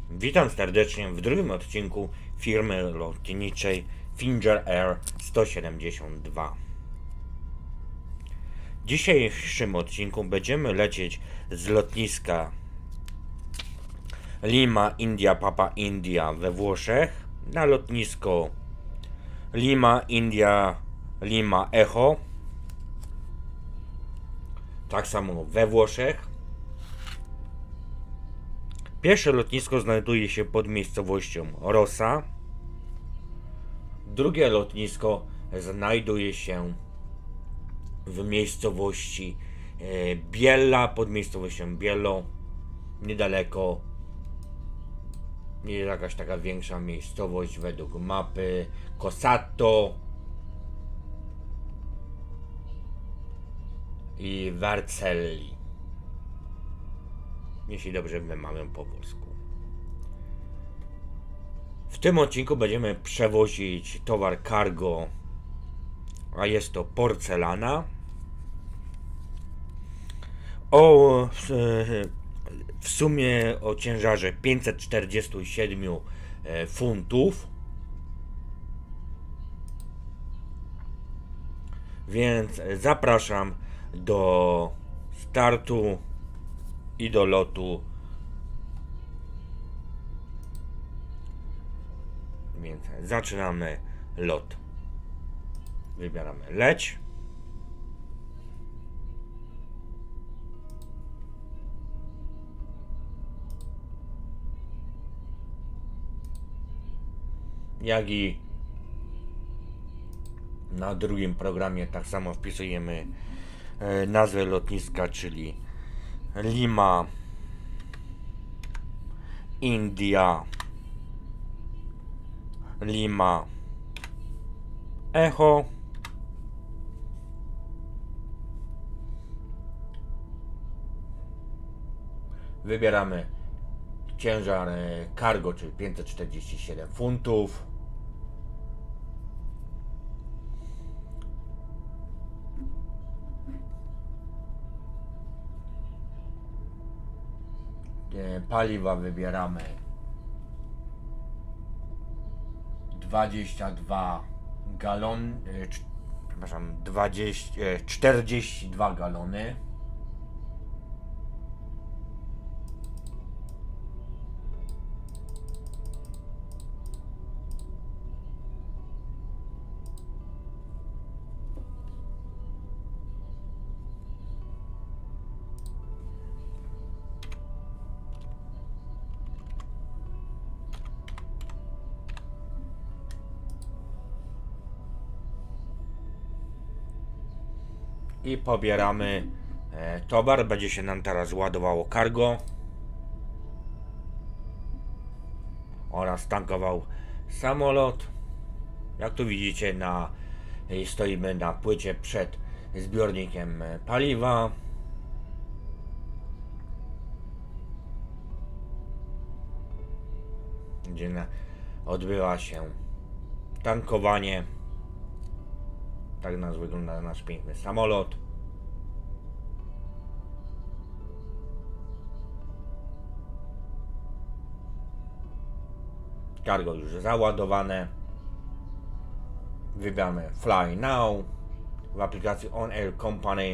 Witam serdecznie w drugim odcinku firmy lotniczej Finger Air 172. W dzisiejszym odcinku będziemy lecieć z lotniska Lima India Papa India we Włoszech na lotnisko Lima India Lima Echo, tak samo we Włoszech. Pierwsze lotnisko znajduje się pod miejscowością Rossa. Drugie lotnisko znajduje się w miejscowości Biella, pod miejscowością Biello, niedaleko. Nie jest jakaś taka większa miejscowość według mapy. Cossato i Vercelli, jeśli dobrze wymawiam po włosku. W tym odcinku będziemy przewozić towar cargo, a jest to porcelana w sumie o ciężarze 547 funtów. Więc zapraszam do startu i do lotu. Więc zaczynamy lot. Wybieramy leć. Jak i na drugim programie tak samo wpisujemy nazwę lotniska, czyli Lima India Lima Echo. Wybieramy ciężar cargo, czyli 547 funtów. Paliwa wybieramy 22 galony, przepraszam, 42 galony. I pobieramy towar. Będzie się nam teraz ładowało cargo oraz tankował samolot. Jak tu widzicie, stoimy na płycie przed zbiornikiem paliwa. Gdzie odbywa się tankowanie. Tak nas wygląda nasz piękny samolot. Cargo już załadowane. Wybieramy Fly Now w aplikacji On Air Company.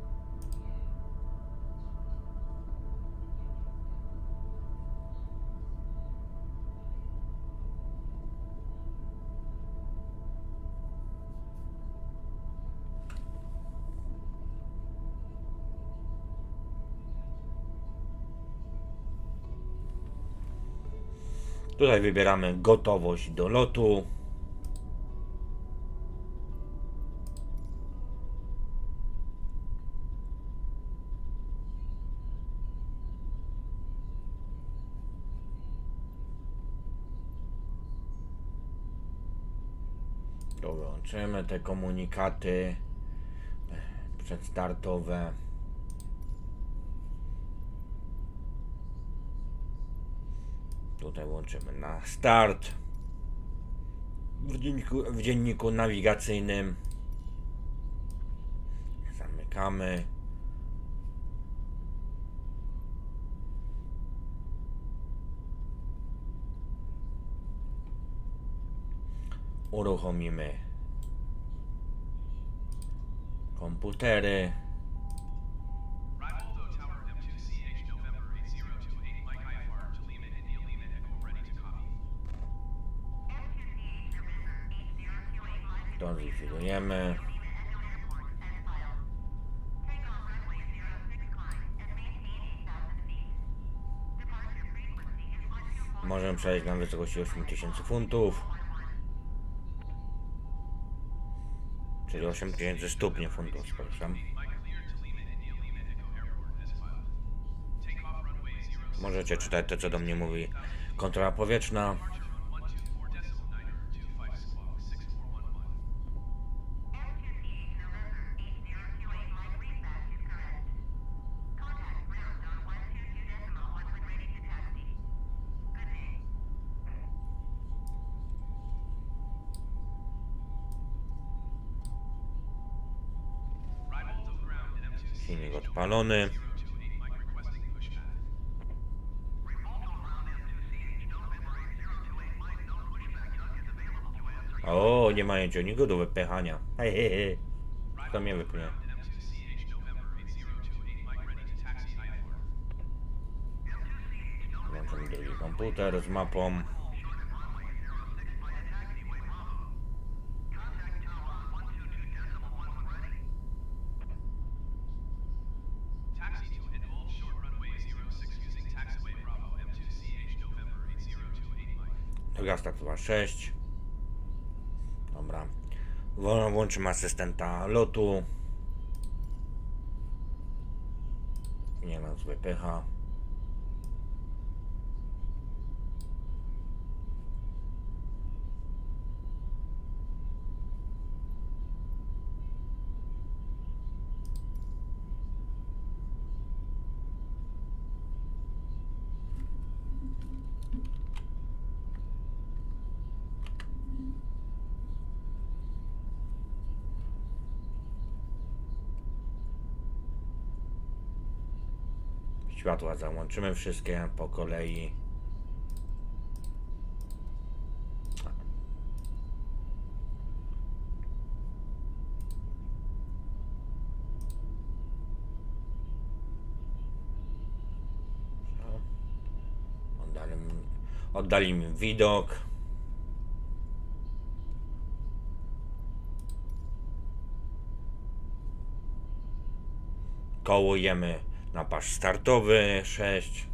Tutaj wybieramy gotowość do lotu. Dołączymy te komunikaty przedstartowe. Tutaj łączymy na start. W dzienniku nawigacyjnym zamykamy. Uruchomimy komputery. To zlikwidujemy. Możemy przejść na wysokości 8000 funtów. Czyli 8000 stopni funtów, przepraszam. Możecie czytać to, co do mnie mówi kontrola powietrzna. Silnik odpalony. O, nie mają ciągniku do wypychania. Hej, hej, hej. Kto mnie wypchnie? Włączam drugi komputer z mapą. Gastak 26. Dobra. Włączymy asystenta lotu. Nie nas wypycha. Światła załączymy wszystkie po kolei. Oddalimy widok. Kołujemy na pas startowy 6.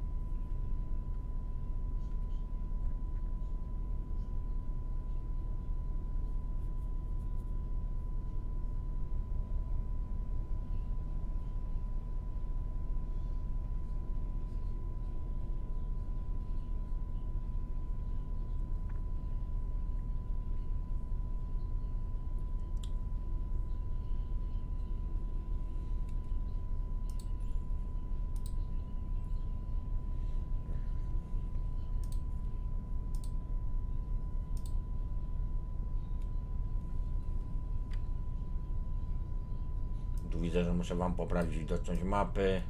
Tu widzę, że muszę wam poprawić widoczność mapy.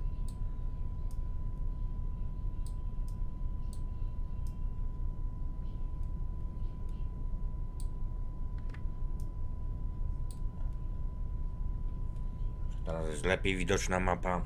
Teraz jest lepiej widoczna mapa.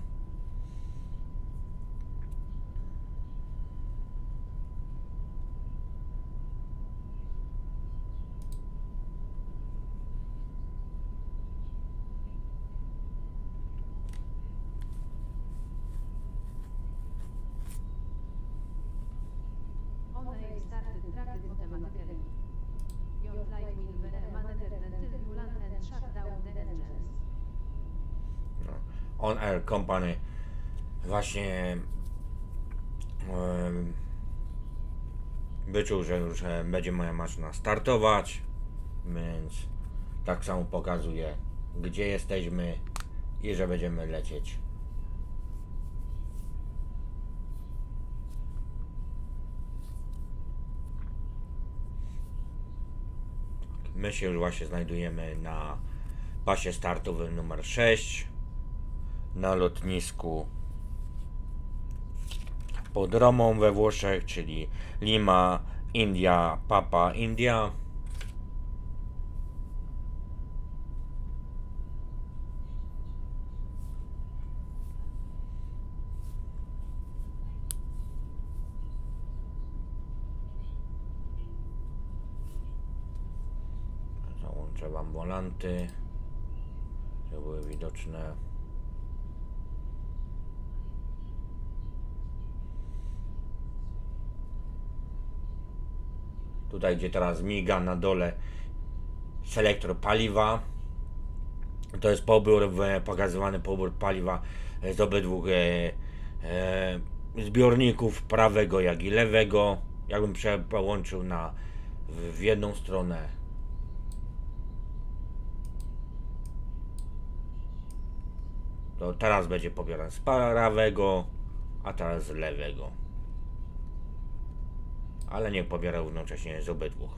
On Air Company właśnie wyczuł, że już będzie moja maszyna startować, więc tak samo pokazuje, gdzie jesteśmy i że będziemy lecieć. My się już właśnie znajdujemy na pasie startowym numer 6 na lotnisku pod Romą we Włoszech, czyli Lima, India, Papa, India. Trzeba wolanty, żeby były widoczne. Tutaj, gdzie teraz miga na dole selektor paliwa, to jest pobór, pokazywany pobór paliwa z obydwu zbiorników, prawego jak i lewego. Jakbym połączył w jedną stronę, to teraz będzie pobierany z prawego, a teraz z lewego. Ale nie pobiera równocześnie z obydwu.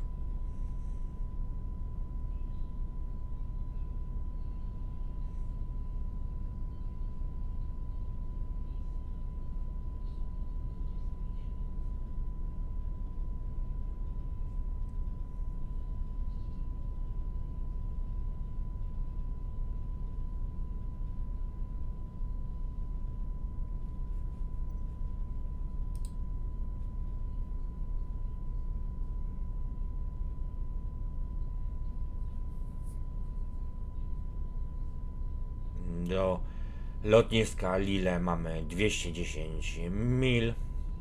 Do lotniska Lille mamy 210 mil.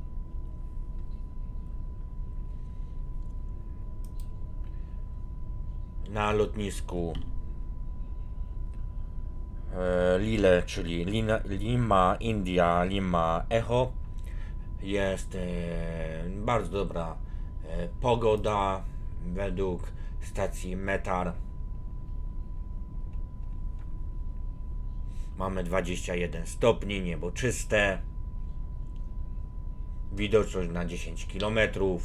Na lotnisku Lille, czyli Lima, India, Lima, Echo, jest bardzo dobra pogoda według stacji Metar. Mamy 21 stopni, niebo czyste, widoczność na 10 km,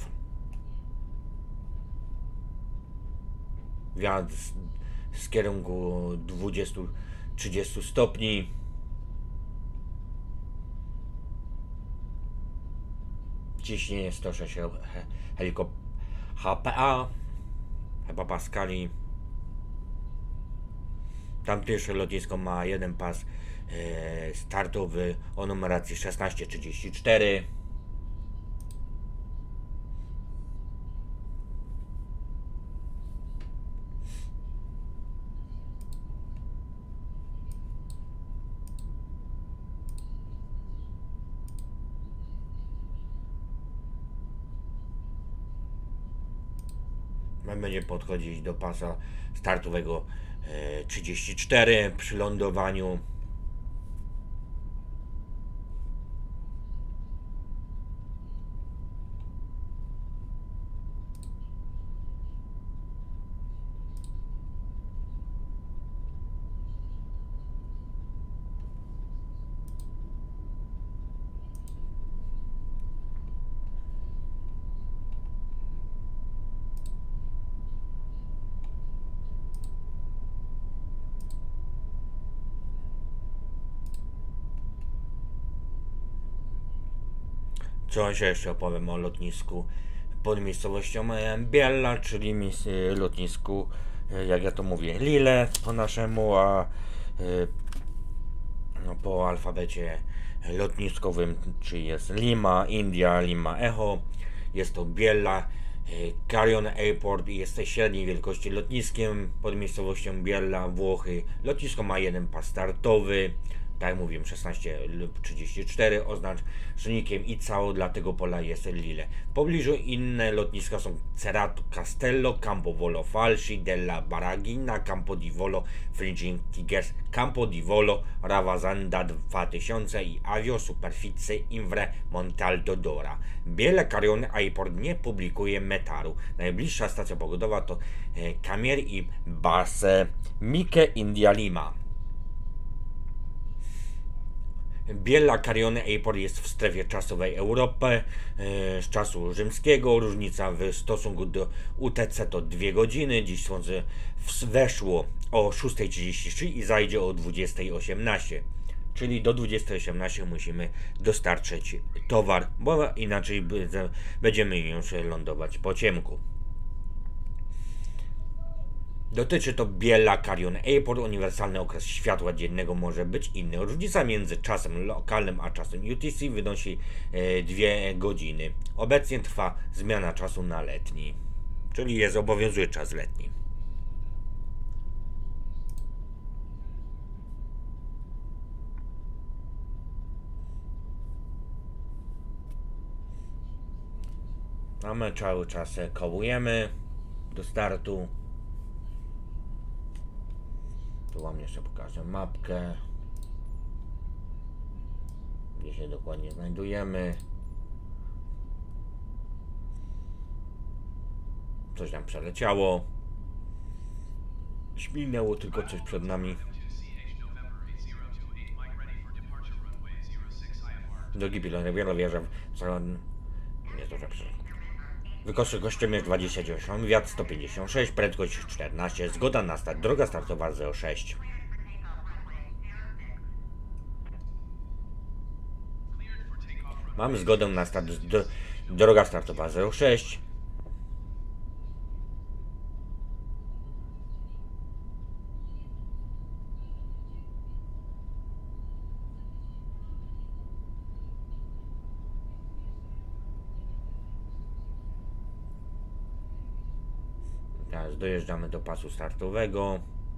wiatr z kierunku 20-30 stopni, ciśnienie 106 HPA paskali. Tamtejsze lotnisko ma jeden pas startowy o numeracji 1634. Będzie podchodzić do pasa startowego 34 przy lądowaniu. Coś jeszcze opowiem o lotnisku pod miejscowością Biella, czyli lotnisku, jak ja to mówię, Lille po naszemu, a no, po alfabecie lotniskowym, czyli jest Lima, India, Lima, Echo. Jest to Biella Carrion Airport i jest średniej wielkości lotniskiem pod miejscowością Biella, Włochy. Lotnisko ma jeden pas startowy, tak jak mówiłem, 1634, oznacznikiem i cało dla tego pola jest Lille. W pobliżu inne lotniska są Cerato Castello, Campo Volo Falci, della Baragina, Campo di Volo, Fringing Tigers, Campo di Volo, Ravazanda 2000 i Avio Superficie Invre Montalto Dora. Biella Carrion Airport nie publikuje metaru. Najbliższa stacja pogodowa to Camier i Base Mike India Lima. Biella Carrion Airport jest w strefie czasowej Europy z czasu rzymskiego. Różnica w stosunku do UTC to 2 godziny. Dziś słońce weszło o 6:33 i zajdzie o 20:18. Czyli do 20:18 musimy dostarczyć towar, bo inaczej będziemy już lądować po ciemku. Dotyczy to Biella Carrion Airport. Uniwersalny okres światła dziennego może być inny. Różnica między czasem lokalnym a czasem UTC wynosi 2 godziny. Obecnie trwa zmiana czasu na letni, czyli obowiązuje czas letni. A my cały czas kołujemy do startu. Tu wam jeszcze pokażę mapkę, gdzie się dokładnie znajdujemy. Coś tam przeleciało. Śmignęło tylko coś przed nami. Drogi pilot, wiele wierzę w salon. Nie to dobrze. Wysokościomierz 29, wiatr 156, prędkość 14, zgoda na start, droga startowa 06. Mamy zgodę na start, droga startowa 06. Teraz dojeżdżamy do pasu startowego.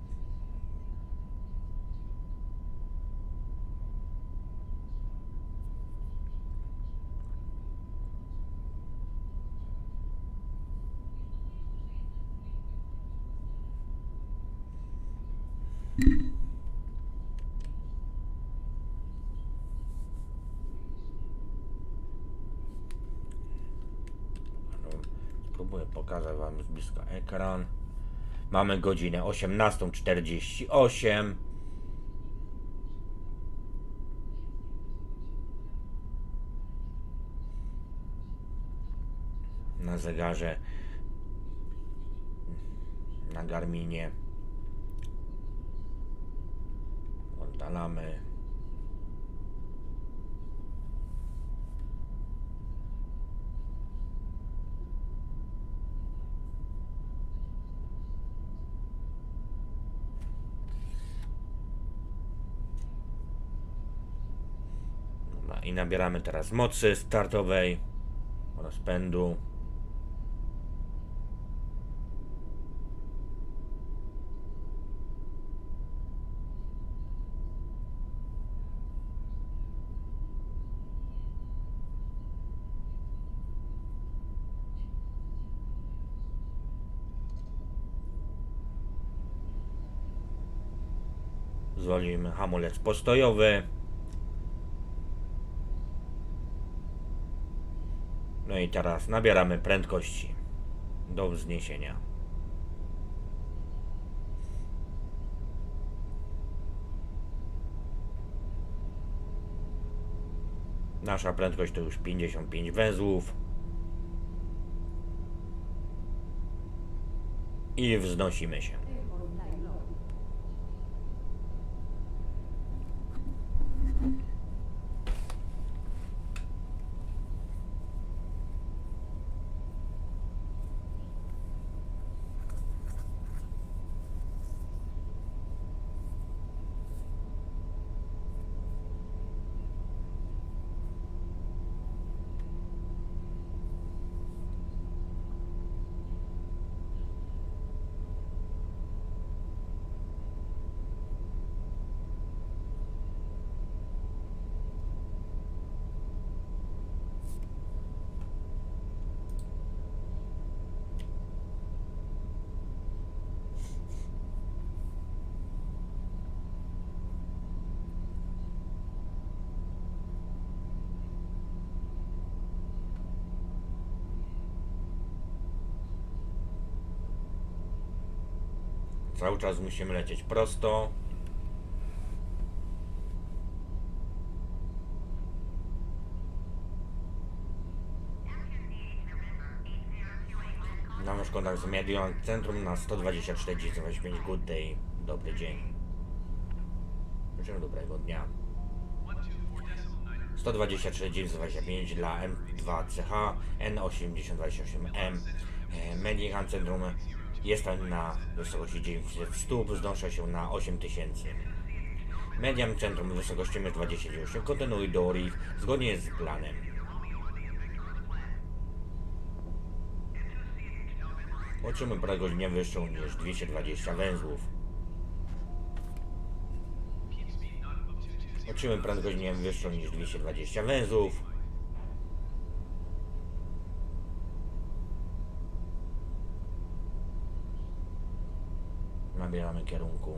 Spróbuję pokazać wam z bliska ekran. Mamy godzinę 18:48. Na zegarze, na Garminie. Oddalamy. I nabieramy teraz mocy startowej, rozpędu. Zwolnimy hamulec postojowy. No i teraz nabieramy prędkości do wzniesienia. Nasza prędkość to już 55 węzłów. I wznosimy się. Cały czas musimy lecieć prosto. Nasz kontakt z Median Centrum na 124,95. Good day. Dobry dzień. Życzę dobrego dnia. 124,95 dla M2CH N8028M. Median Centrum jest tam na wysokości 900 stóp, znoszę się na 8000. Median Centrum wysokości 28. Kontynuuj do Reef zgodnie z planem. Otrzymuj prędkość nie wyższą niż 220 węzłów. Otrzymuj prędkość nie wyższą niż 220 węzłów. nabieramy kierunku.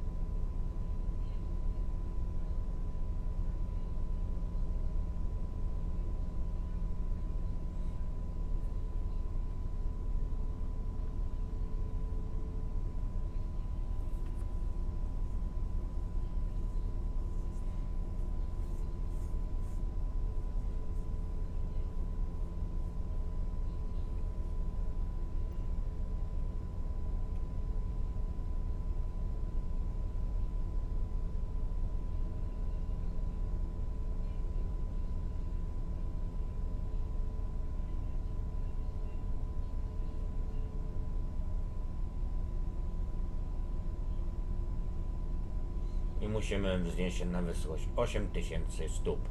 I musimy wznieść się na wysokość 8000 stóp.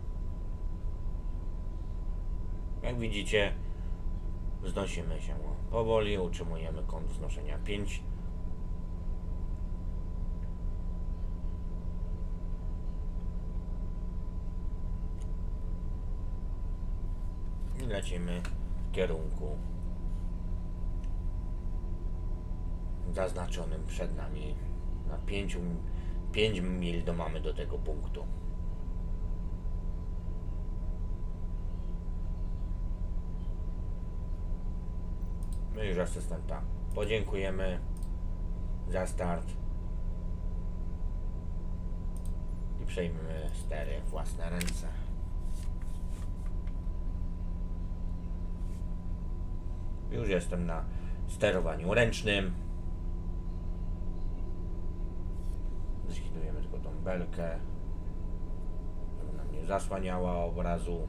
Jak widzicie, wznosimy się powoli, utrzymujemy kąt wznoszenia 5. I lecimy w kierunku zaznaczonym przed nami. Na 5 mil mamy do tego punktu. My już asystenta podziękujemy za start i przejmiemy stery w własne ręce. Już jestem na sterowaniu ręcznym. Zlikwidujemy tylko tą belkę, żeby nam nie zasłaniała obrazu.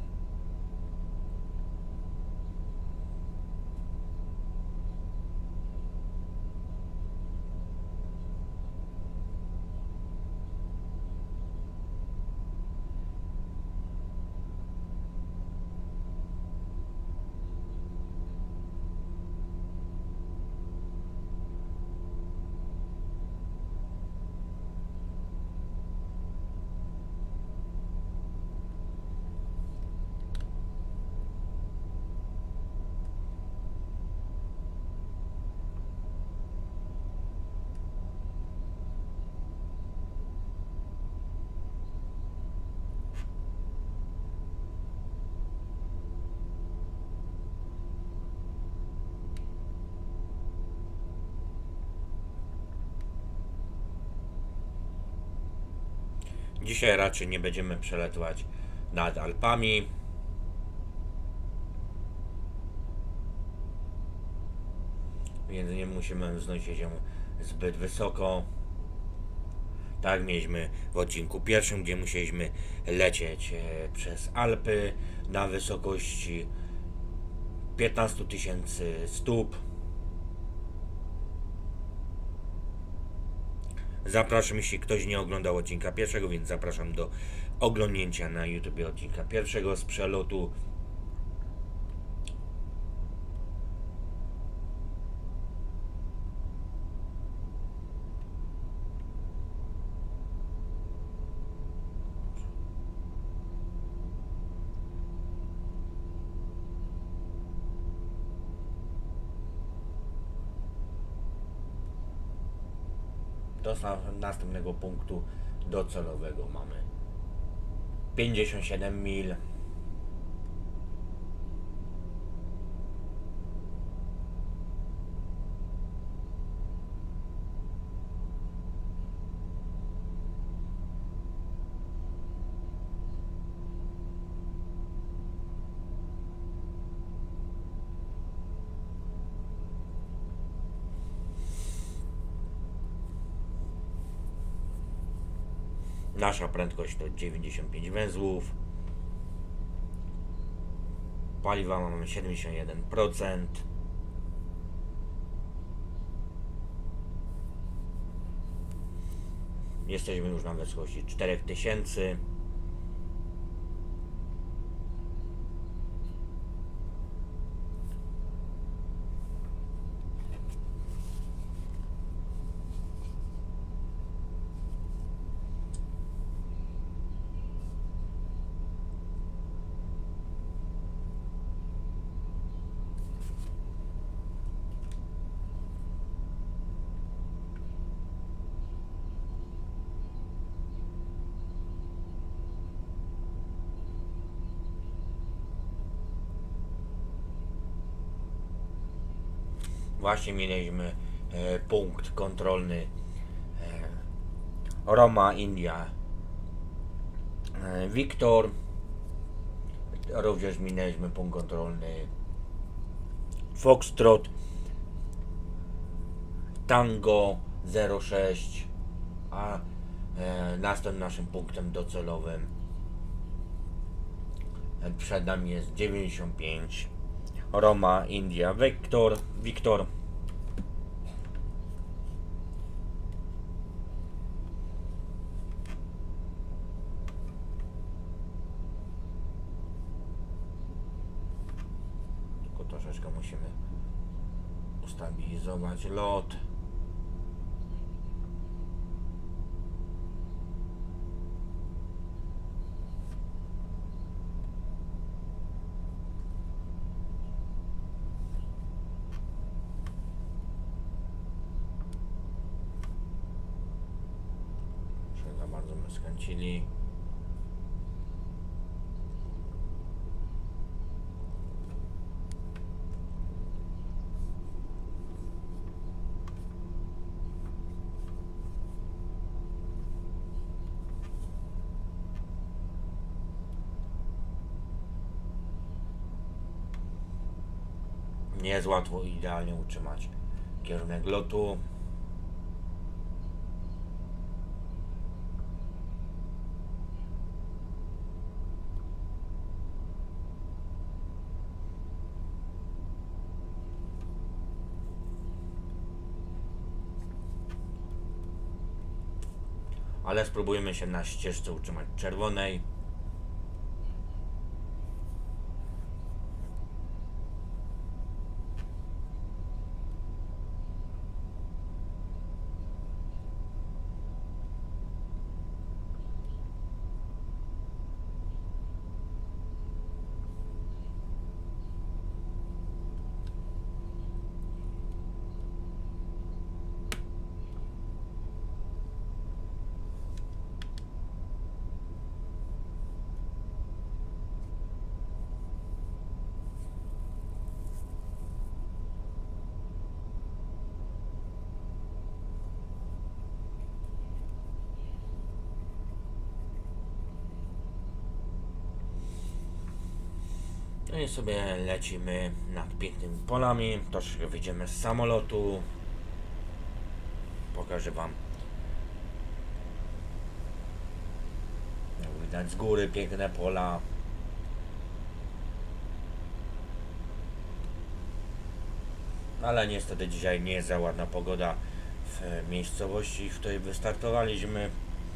Dzisiaj raczej nie będziemy przelatywać nad Alpami. Więc nie musimy wznosić się zbyt wysoko. Tak mieliśmy w odcinku pierwszym, gdzie musieliśmy lecieć przez Alpy na wysokości 15 000 stóp. Zapraszam, jeśli ktoś nie oglądał odcinka pierwszego, więc zapraszam do oglądnięcia na YouTube odcinka pierwszego z przelotu. Do następnego punktu docelowego mamy 57 mil. Nasza prędkość to 95 węzłów. Paliwa mamy 71%. Jesteśmy już na wysokości 4000. Właśnie mieliśmy punkt kontrolny Roma, India, Wiktor. Również minęliśmy punkt kontrolny Foxtrot, Tango 06, a następnym naszym punktem docelowym przed nami jest 95, Roma, India, Wiktor. Tylko troszeczkę musimy ustabilizować lot. Za bardzo my skręcili. Nie jest łatwo idealnie utrzymać kierunek lotu. Ale spróbujmy się na ścieżce utrzymać czerwonej. No i sobie lecimy nad pięknymi polami. Troszkę wyjdziemy z samolotu. Pokażę wam. Jak widać z góry piękne pola. Ale niestety dzisiaj nie jest za ładna pogoda w miejscowości, w której wystartowaliśmy.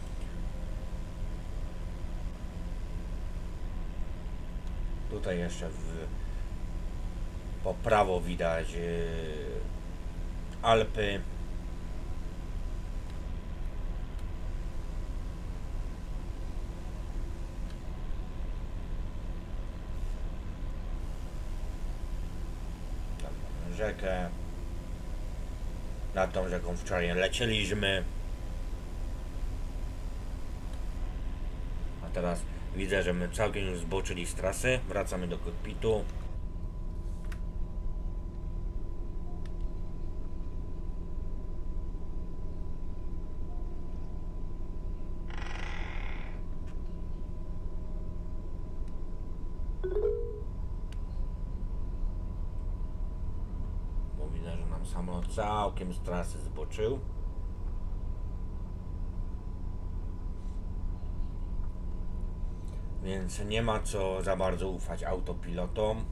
Tutaj jeszcze po prawo widać Alpy. Tam mamy rzekę. Nad tą rzeką wczoraj lecieliśmy. A teraz widzę, że my całkiem już zboczyli z trasy. Wracamy do kokpitu. Bo widzę, że nam samolot całkiem z trasy zboczył. Więc nie ma co za bardzo ufać autopilotom.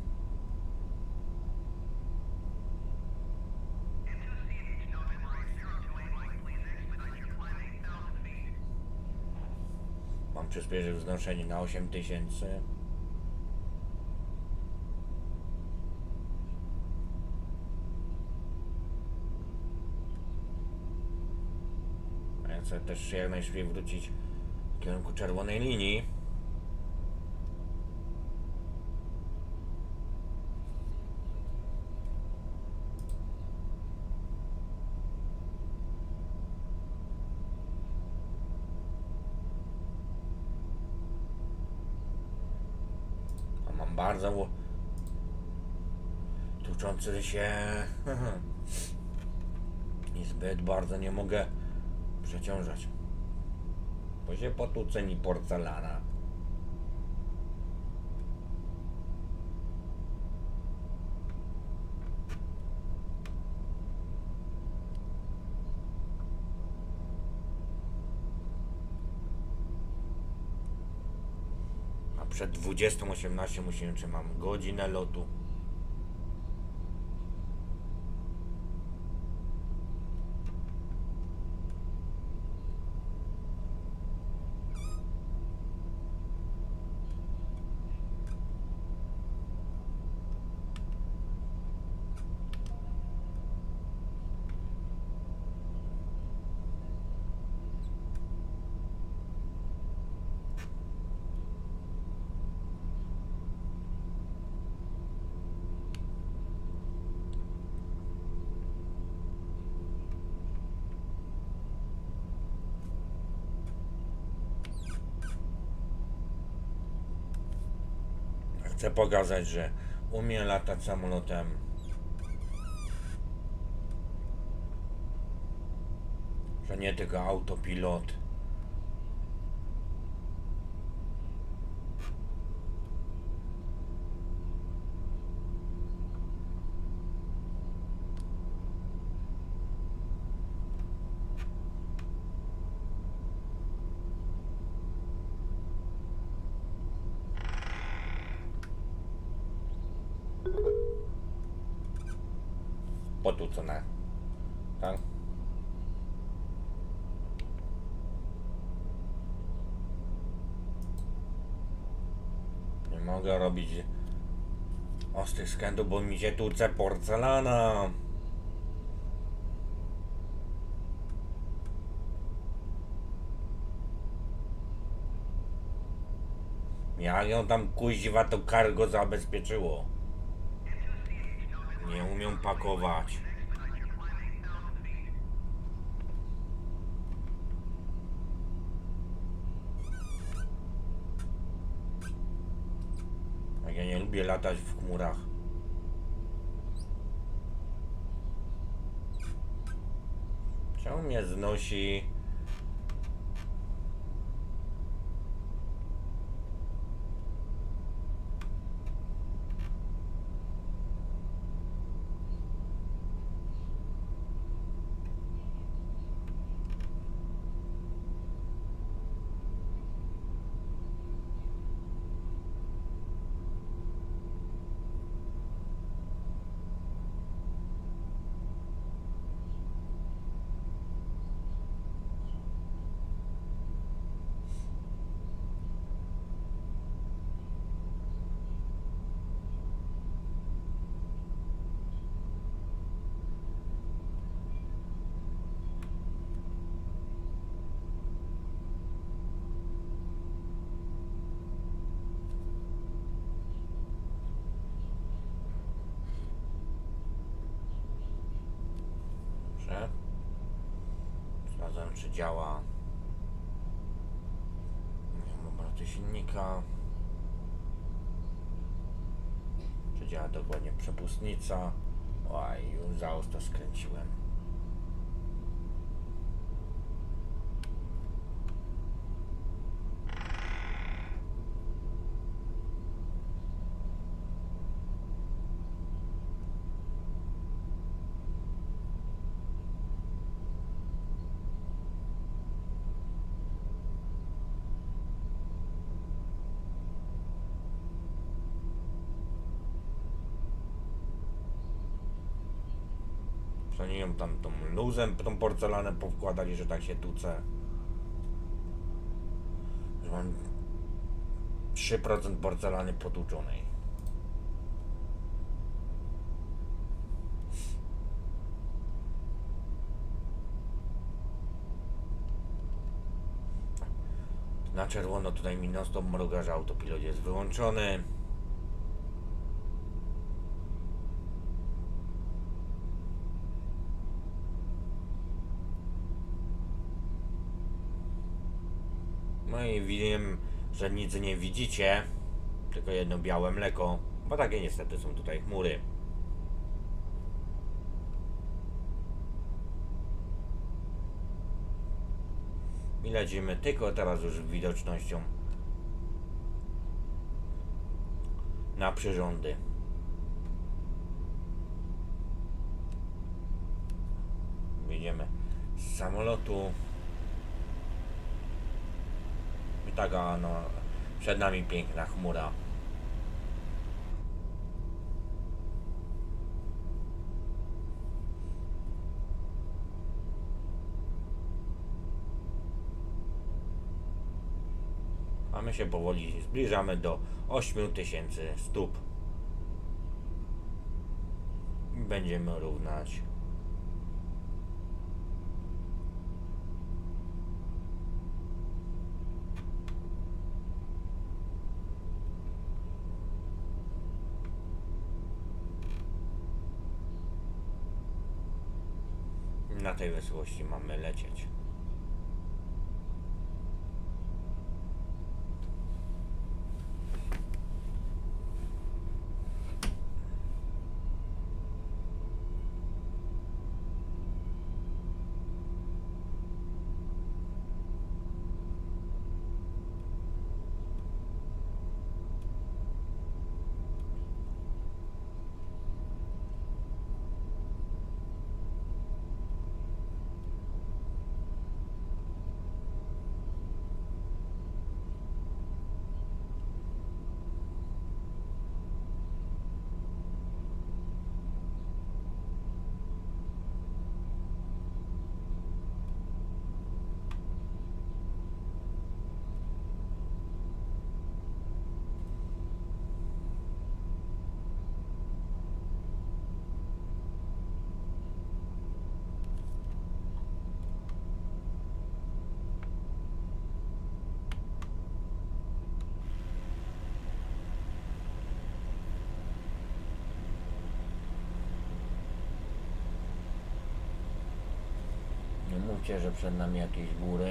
Mam przyspieszyć wznoszenie na 8000. A ja chcę też jak najszybciej wrócić w kierunku czerwonej linii. Bardzo tu toczący się i zbyt bardzo nie mogę przeciążać, bo się potłucze mi porcelana. A przed 20:18 musimy, czy mam godzinę lotu. Chcę pokazać, że umiem latać samolotem. Że nie tylko autopilot. Potłuczone. Tak? Nie mogę robić ostrych skrętów, bo mi się tłucze porcelana. Jak ją tam kuźwa to cargo zabezpieczyło. Nie umiem pakować. Ja nie lubię latać w chmurach. Czemu mnie znosi? Sprawdzam, czy działa obroty silnika, czy działa dokładnie przepustnica. Oj, już za ostro skręciłem. Oni ją tam tą luzem, tą porcelanę powkładali, że tak się tuce. Że mam 3% porcelany potłuczonej. Na czerwono tutaj mi non-stop mruga, że autopilot jest wyłączony. No i wiem, że nic nie widzicie, tylko jedno białe mleko, bo takie niestety są tutaj chmury. I lecimy tylko teraz już widocznością na przyrządy. Wyjdziemy z samolotu. I taka no, przed nami piękna chmura. A my się powoli zbliżamy do 8000 stóp. Będziemy równać. Na tej wysokości mamy lecieć. Nie mówcie, że przed nami jakieś góry.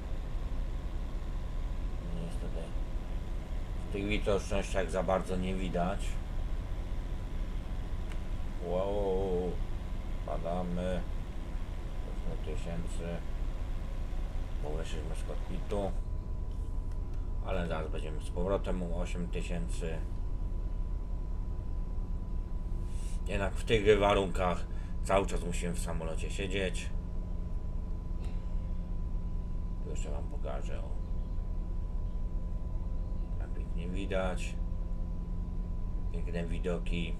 Niestety w tych widocznościach za bardzo nie widać. Wow, padamy 8000, bo wyszliśmy z kokpitu, ale zaraz będziemy z powrotem u 8000. Jednak w tych warunkach cały czas musimy w samolocie siedzieć. Tu jeszcze wam pokażę, o, jak pięknie widać, piękne widoki.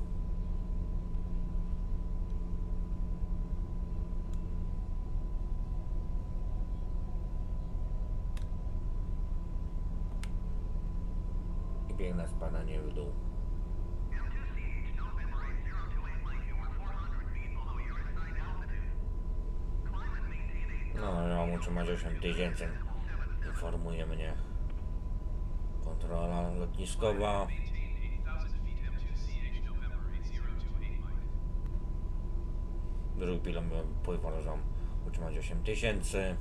I piękne spadanie w dół. No, ja muszę mieć 8000. Informuje mnie kontrola lotniskowa. Drugi pilot pozwala utrzymać 8000.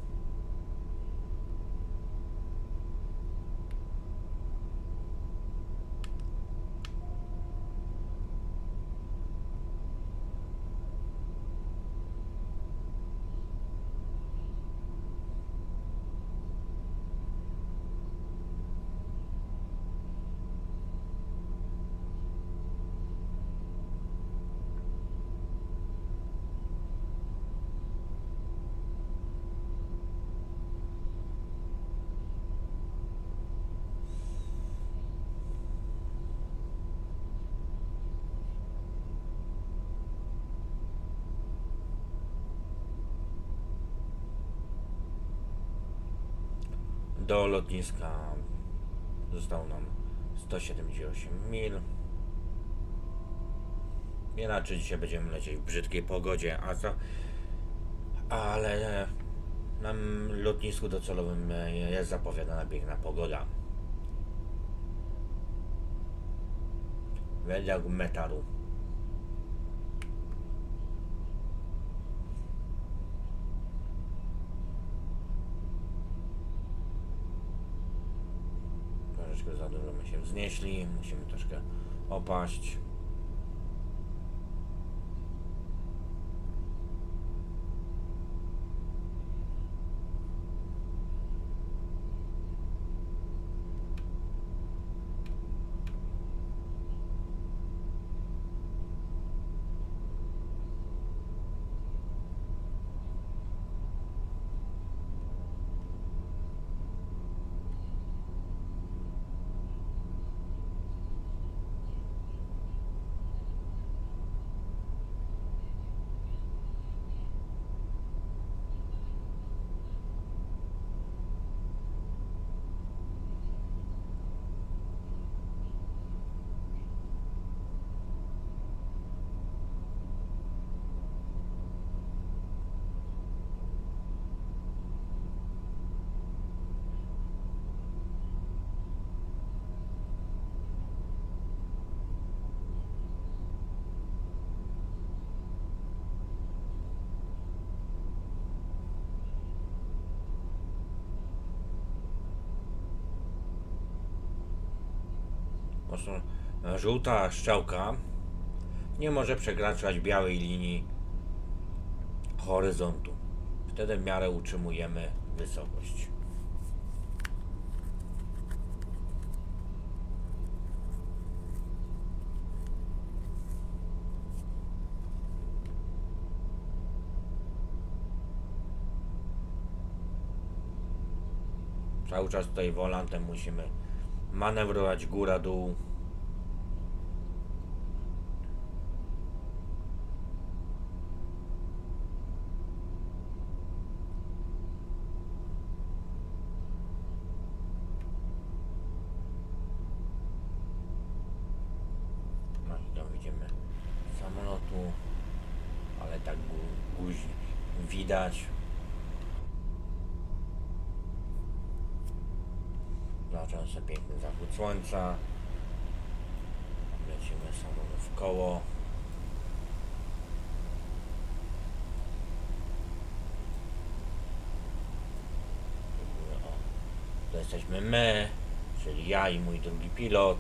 Do lotniska zostało nam 178 mil. Inaczej dzisiaj będziemy lecieć w brzydkiej pogodzie, ale na lotnisku docelowym jest zapowiadana piękna pogoda. Według Metaru. Troszeczkę za dużo my się wznieśli, musimy troszkę opaść. Mocno żółta strzałka nie może przekraczać białej linii horyzontu. Wtedy w miarę utrzymujemy wysokość. Cały czas tutaj wolantem musimy manewrować góra-dół. No i tam widzimy samolotu, ale tak guzik widać. Zobaczymy sobie piękny zachód słońca. Lecimy samolot w koło. O, to jesteśmy my, czyli ja i mój drugi pilot.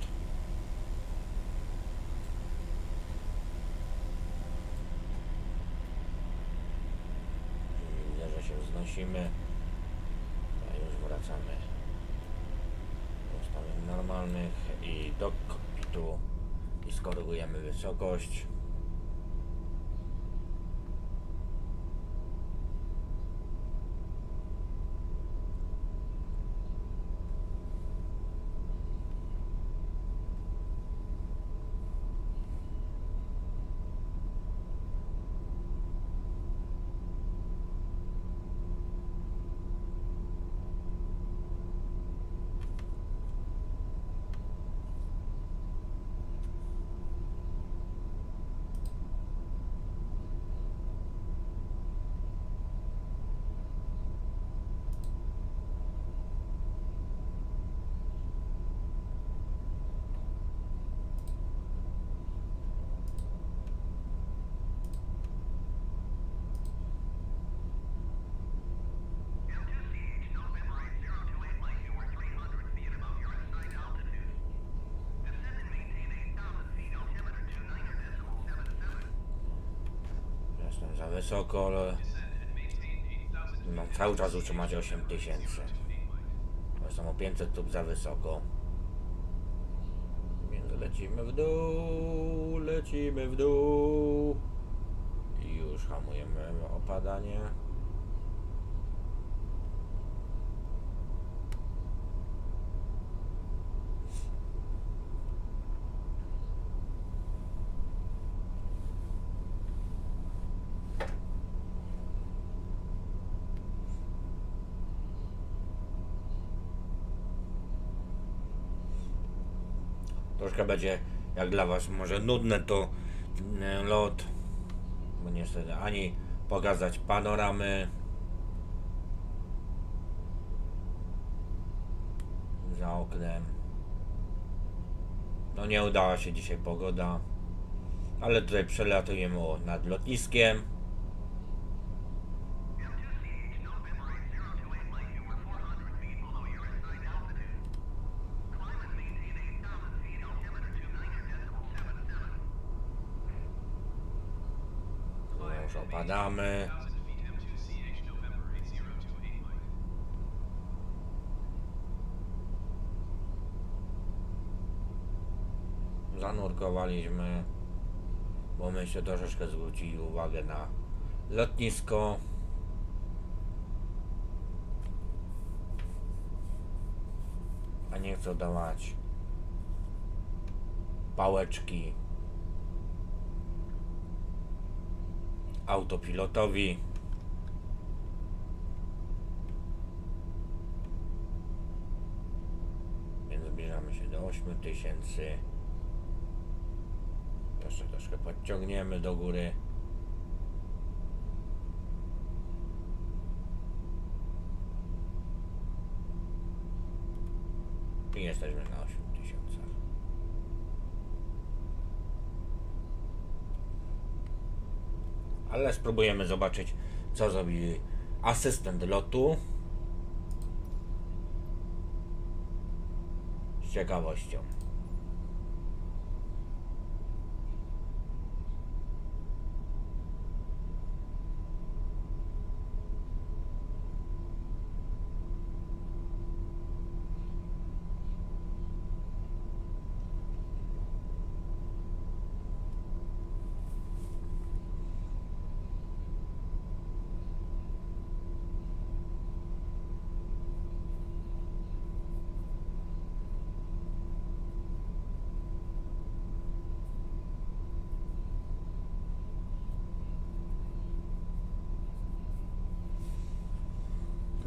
Widzę, że się wznosimy. A już wracamy do ustawień normalnych i do kokpitu i skorygujemy wysokość. Jestem za wysoko, ale mam cały czas utrzymać 8000. Jestem o 500 stóp za wysoko. Więc lecimy w dół, lecimy w dół. I już hamujemy opadanie. Troszkę będzie, jak dla Was może nudne to lot, bo niestety ani pokazać panoramy za oknem. No nie udała się dzisiaj pogoda, ale tutaj przelatujemy nad lotniskiem. Już opadamy. Zanurkowaliśmy, bo myśmy troszeczkę zwrócili uwagę na lotnisko. A nie chcę dawać pałeczki autopilotowi. Więc zbliżamy się do 8000. Jeszcze troszkę podciągniemy do góry. I jesteśmy na 8000. Ale spróbujemy zobaczyć, co zrobi asystent lotu. Z ciekawością.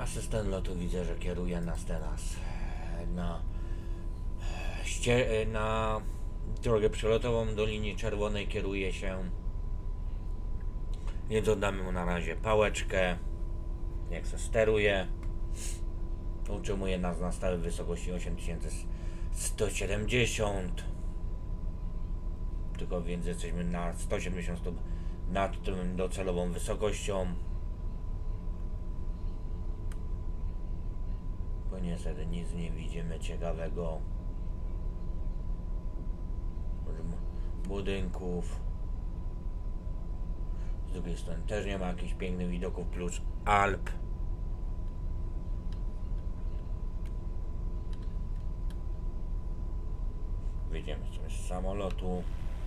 Asystent lotu widzę, że kieruje nas teraz na drogę przelotową do linii czerwonej, kieruje się, więc oddamy mu na razie pałeczkę, jak se steruje. Utrzymuje nas na stałej wysokości 8170, tylko więc jesteśmy na 170 stóp nad tą docelową wysokością. Bo niestety nic nie widzimy ciekawego. Budynków. Z drugiej strony też nie ma jakichś pięknych widoków, plus Alp. Wyjdziemy sobie z samolotu.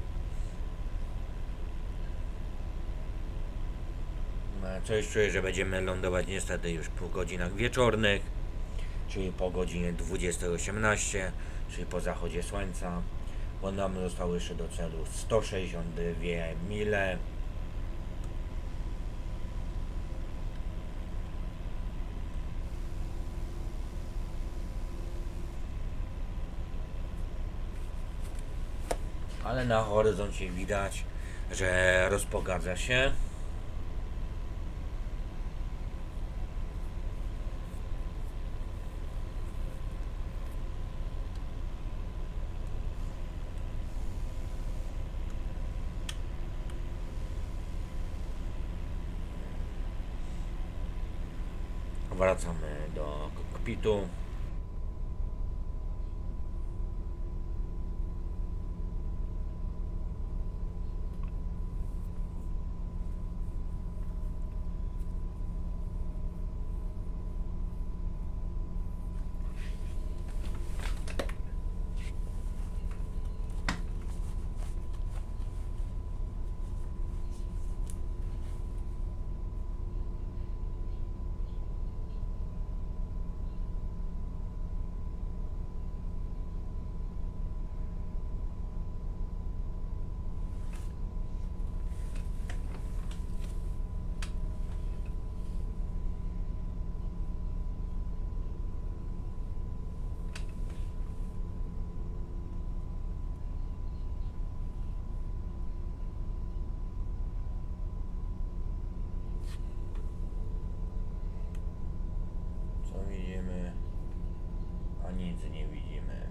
Coś czuję, że będziemy lądować niestety już po godzinach wieczornych, czyli po godzinie 20:18, czyli po zachodzie słońca, bo nam zostało jeszcze do celu 162 mile. Ale na horyzoncie widać, że rozpogadza się. Wracamy do kokpitu. Widzimy, a nic nie widzimy.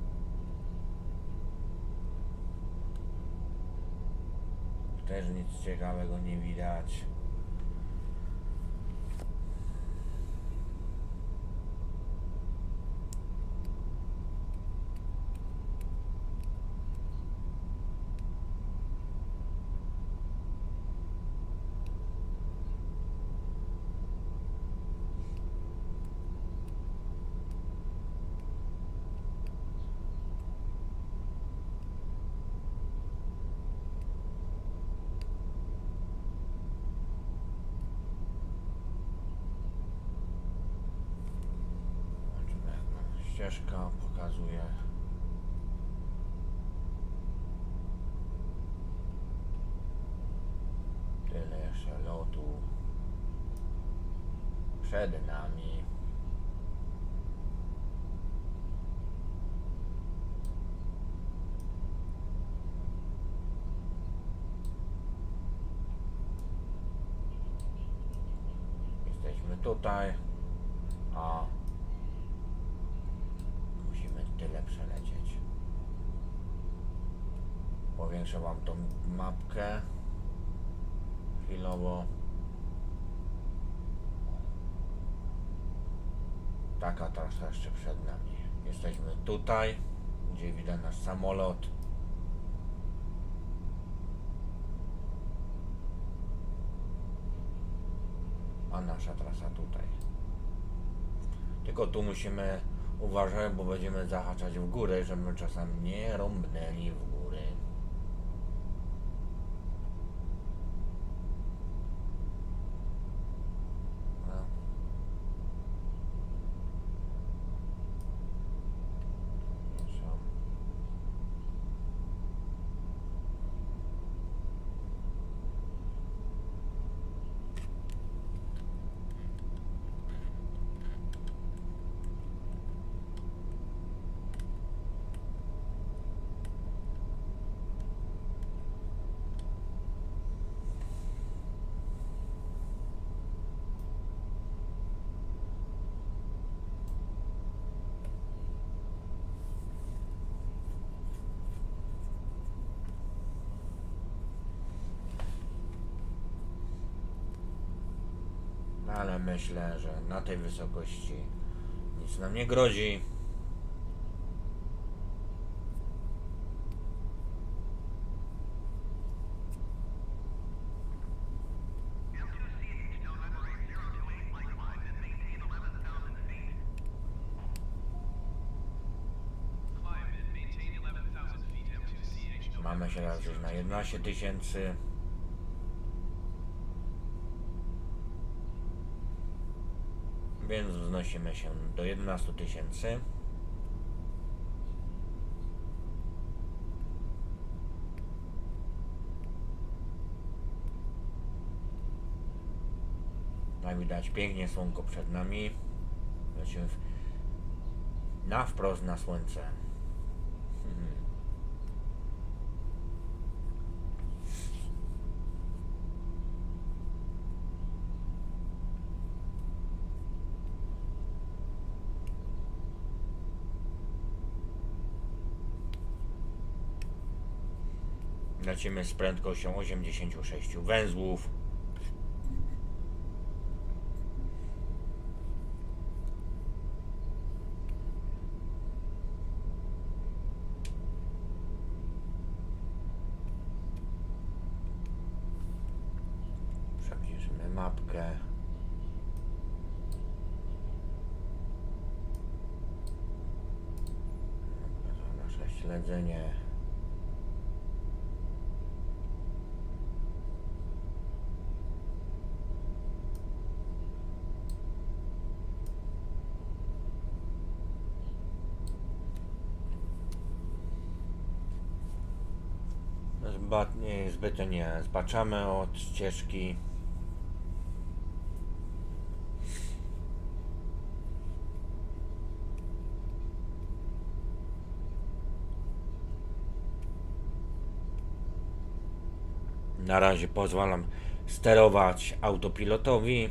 Też nic ciekawego nie widać. Ścieżka pokazuje tyle jeszcze lotu przed nami. Jesteśmy tutaj, a tyle przelecieć. Powiększę wam tą mapkę chwilowo. Taka trasa jeszcze przed nami. Jesteśmy tutaj, gdzie widać nasz samolot. A nasza trasa tutaj. Tylko tu musimy uważaj, bo będziemy zahaczać w górę, żeby czasem nie rąbnęli w góry. No. ale myślę, że na tej wysokości nic nam nie grozi. Mamy się raz już na 11 tysięcy. Więc wznosimy się do 11 tysięcy. Jak widać, pięknie słonko przed nami. Lecimy na wprost na słońce. Lecimy z prędkością 86 węzłów. Przybliżymy mapkę. Nasze śledzenie. Zbyt nie zbaczamy od ścieżki. Na razie pozwalam sterować autopilotowi.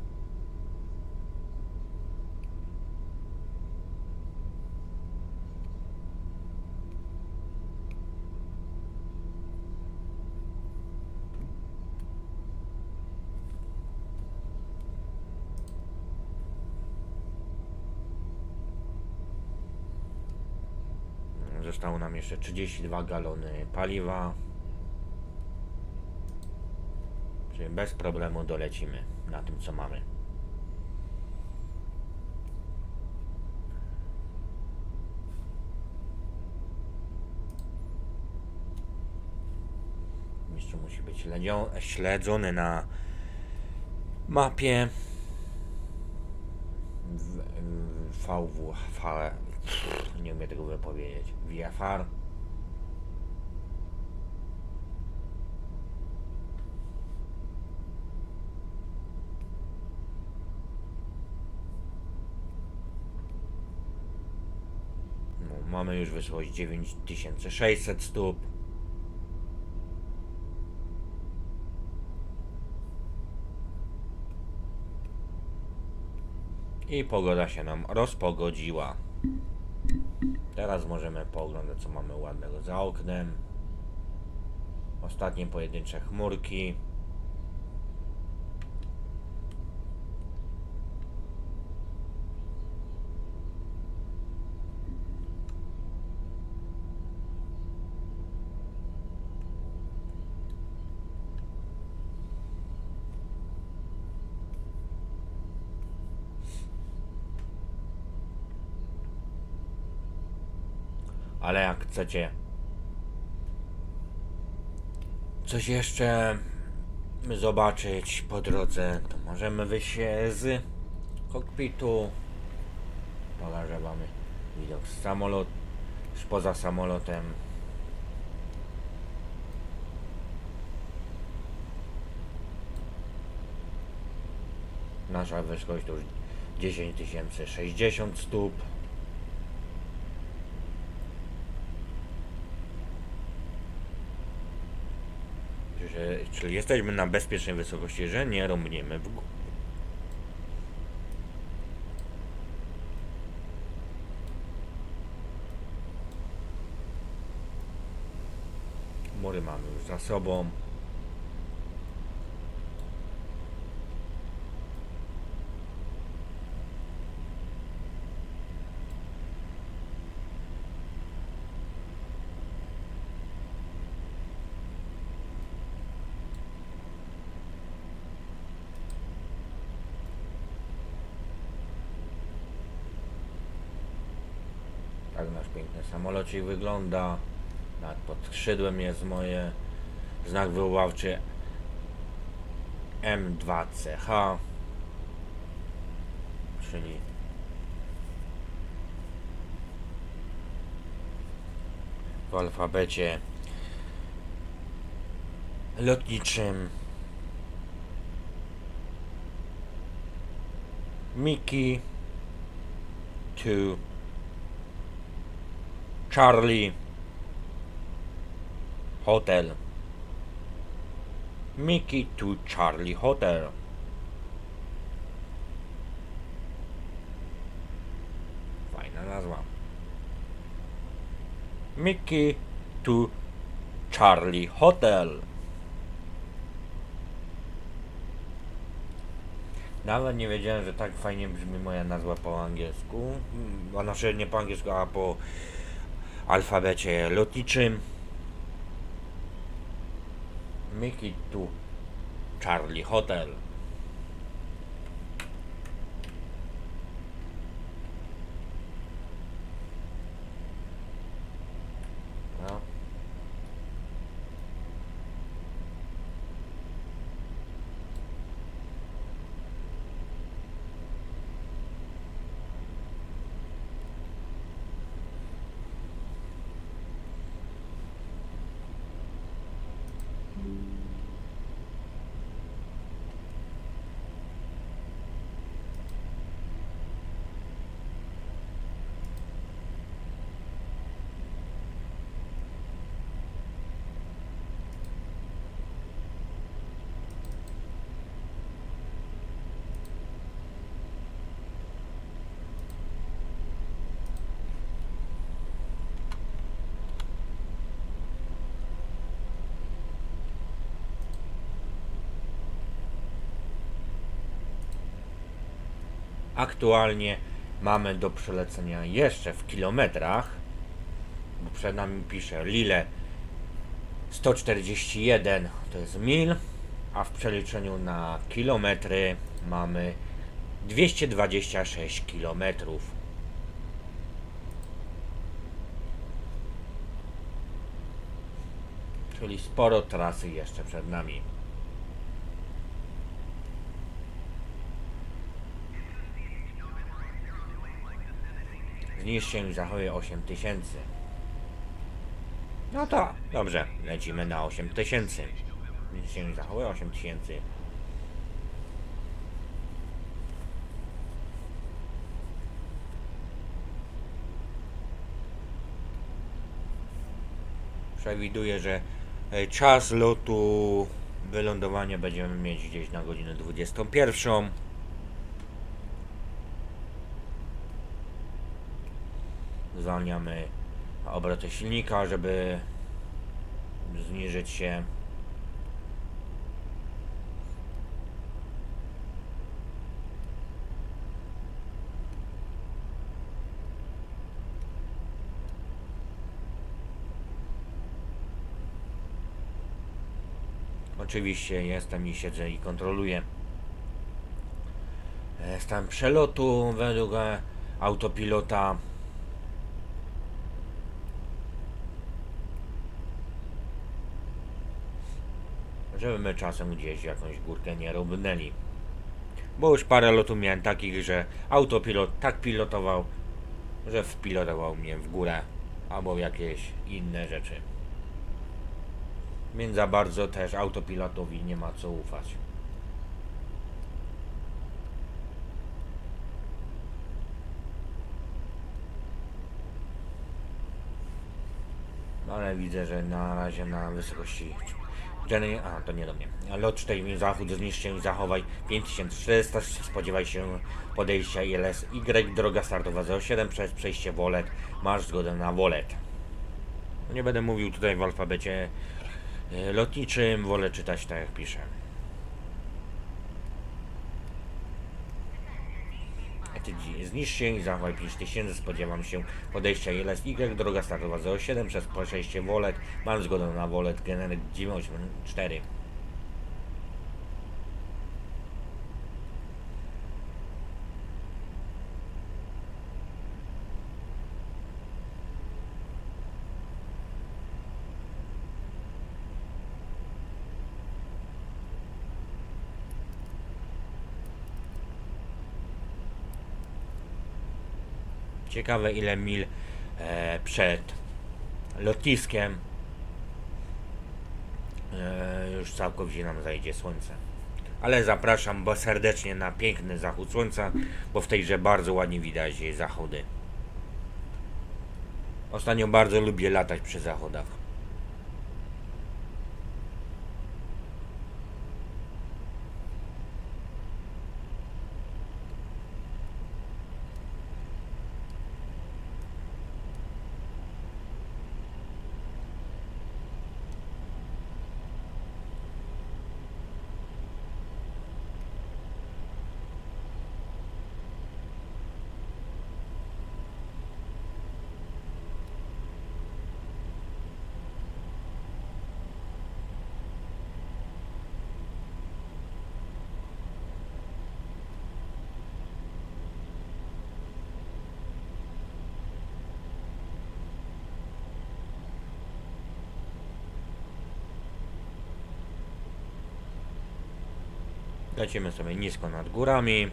Zostało nam jeszcze 32 galony paliwa. Czyli bez problemu dolecimy na tym, co mamy. Mistrz musi być śledzony na mapie. Nie umiem tego wypowiedzieć. VFR. No, mamy już wysokość 9600 stóp. I pogoda się nam rozpogodziła. Teraz możemy pooglądać, co mamy ładnego za oknem. Ostatnie pojedyncze chmurki. Ale jak chcecie coś jeszcze zobaczyć po drodze, to możemy wyjść z kokpitu. Pokażę wam widok z samolotu, poza samolotem. Nasza wysokość to już 10 060 stóp. Czyli jesteśmy na bezpiecznej wysokości, że nie rąbniemy w górę. Mury mamy już za sobą. nasz piękny samolocik wygląda. Nad pod skrzydłem jest moje znak wywoławczy M2CH, czyli w alfabecie lotniczym Mickey to Charlie Hotel. Mickey to Charlie Hotel. Fajna nazwa. Mickey to Charlie Hotel. Nawet nie wiedziałem, że tak fajnie brzmi moja nazwa po angielsku. A znaczy nie po angielsku, a po alfabecie lotniczym. Mickey to Charlie Hotel. No. Aktualnie mamy do przelecenia jeszcze w kilometrach, bo przed nami pisze Lille 141 to jest mil, a w przeliczeniu na kilometry mamy 226 kilometrów. Czyli sporo trasy jeszcze przed nami. Zniszcz się i zachowuje 8000. No to dobrze, lecimy na 8000. Zniszcz się i zachowuje 8000. Przewiduję, że czas lotu wylądowania będziemy mieć gdzieś na godzinę 21. Zwalniamy obroty silnika, żeby zniżyć się. Oczywiście jestem i siedzę i kontroluję stan przelotu według autopilota. Żeby my czasem gdzieś jakąś górkę nie robnęli. Bo już parę lotów miałem takich, że autopilot tak pilotował, że wpilotował mnie w górę albo w jakieś inne rzeczy. Więc za bardzo też autopilotowi nie ma co ufać. Ale widzę, że na razie na wysokości a to nie do mnie. Lot 4 zachód, zniszcz się i zachowaj 5400. Spodziewaj się podejścia ILS Y, droga startowa 07 przez przejście Wolet. Masz zgodę na Wolet. Nie będę mówił tutaj w alfabecie lotniczym, wolę czytać tak jak piszę. Zniszcz się i zachowaj 5000. Spodziewam się podejścia ILS Y, droga startowa 07 przez przejście Wolet. Mam zgodę na Wolet, generek 984. Ciekawe ile mil przed lotniskiem już całkowicie nam zajdzie słońce. Ale zapraszam serdecznie na piękny zachód słońca, bo w tejże bardzo ładnie widać zachody. Ostatnio bardzo lubię latać przy zachodach. Lecimy sobie nisko nad górami.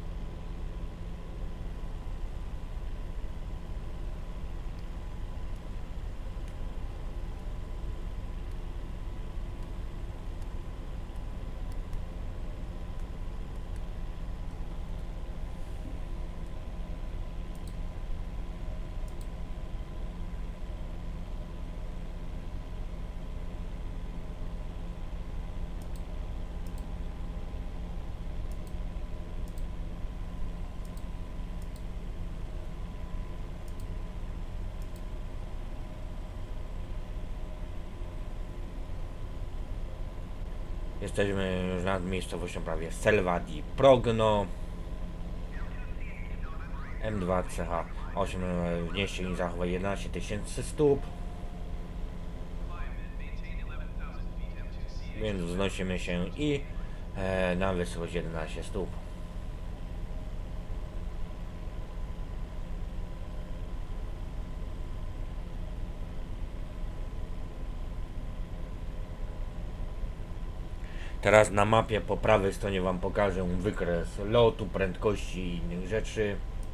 Jesteśmy już nad miejscowością prawie Selva di Progno. M2CH8 wnieście i zachowaj 11 000 stóp. Więc wznosimy się i na wysokość 11 stóp. Teraz na mapie po prawej stronie Wam pokażę wykres lotu, prędkości i innych rzeczy.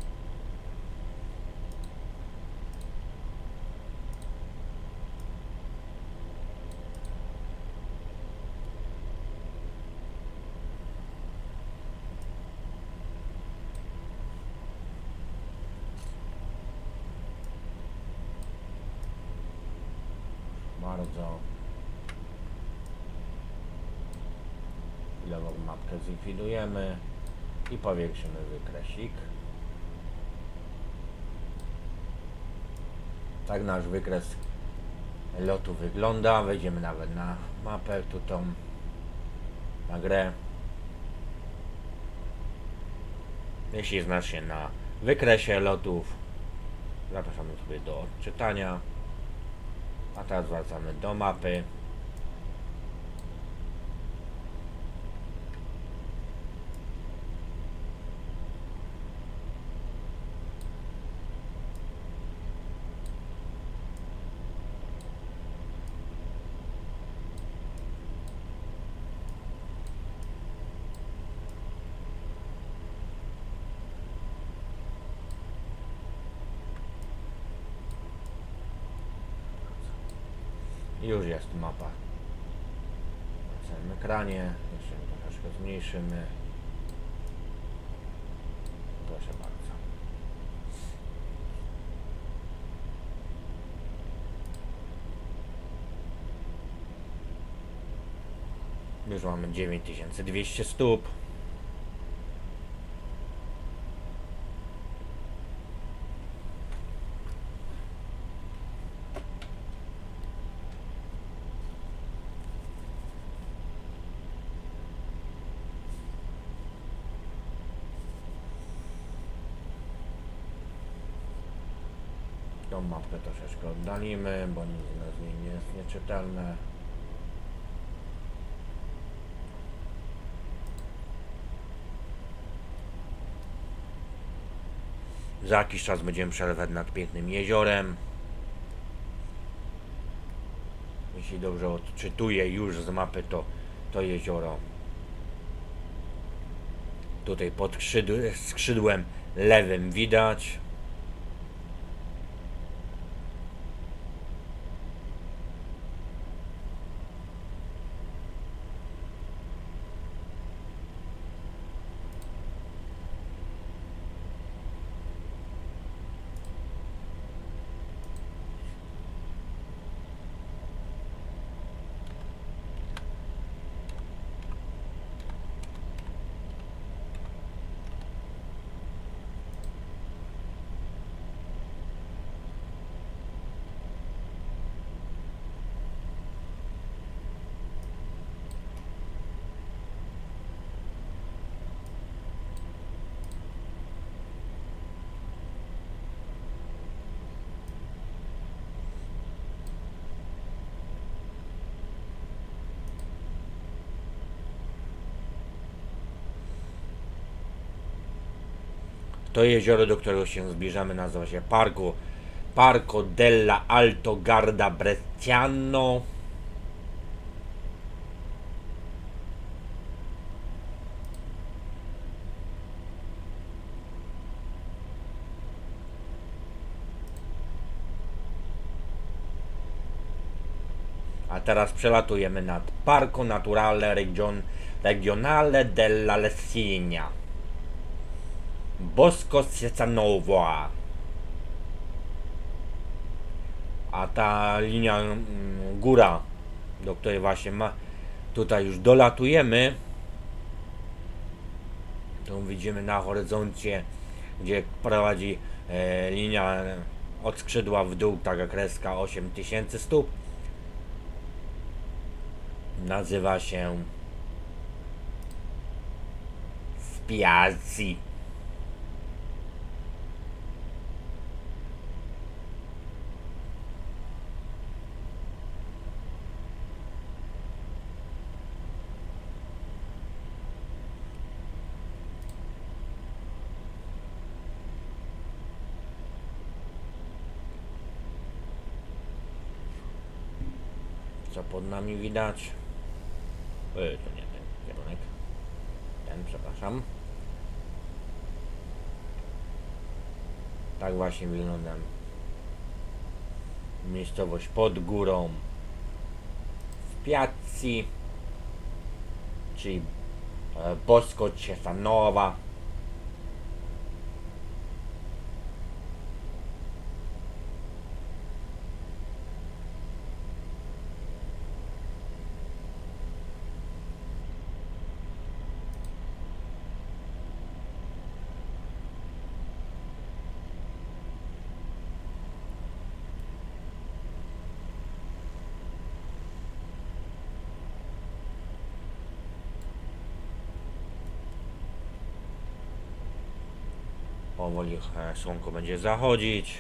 Bardzo chwilową mapkę zlikwidujemy i powiększymy wykresik. Tak nasz wykres lotu wygląda. Wejdziemy nawet na mapę tutaj, na grę. Jeśli znasz się na wykresie lotów, zapraszamy sobie do odczytania. A teraz wracamy do mapy. Już jest mapa na całym ekranie. Jeszcze troszeczkę zmniejszymy. Proszę bardzo. Już mamy 9200 stóp. Tą mapkę troszeczkę oddalimy, bo nic z niej nie jest nieczytelne. Za jakiś czas będziemy przelewać nad pięknym jeziorem. Jeśli dobrze odczytuję już z mapy, to jezioro tutaj pod skrzydłem lewym widać. To jezioro, do którego się zbliżamy, nazywa się Parco della Alto Garda Bresciano. A teraz przelatujemy nad Parco Naturale Regionale della Lessigna, Bosco Ciecanovo. A ta linia góra, do której właśnie tutaj już dolatujemy, to widzimy na horyzoncie, gdzie prowadzi linia od skrzydła w dół, taka kreska 8000 stóp. Nazywa się Spiazzi. Co pod nami widać? To nie ten kierunek. Ten, przepraszam. Tak właśnie wygląda miejscowość pod górą Spiazzi, czyli Bosco Ciecanovo. Powoli słonko będzie zachodzić.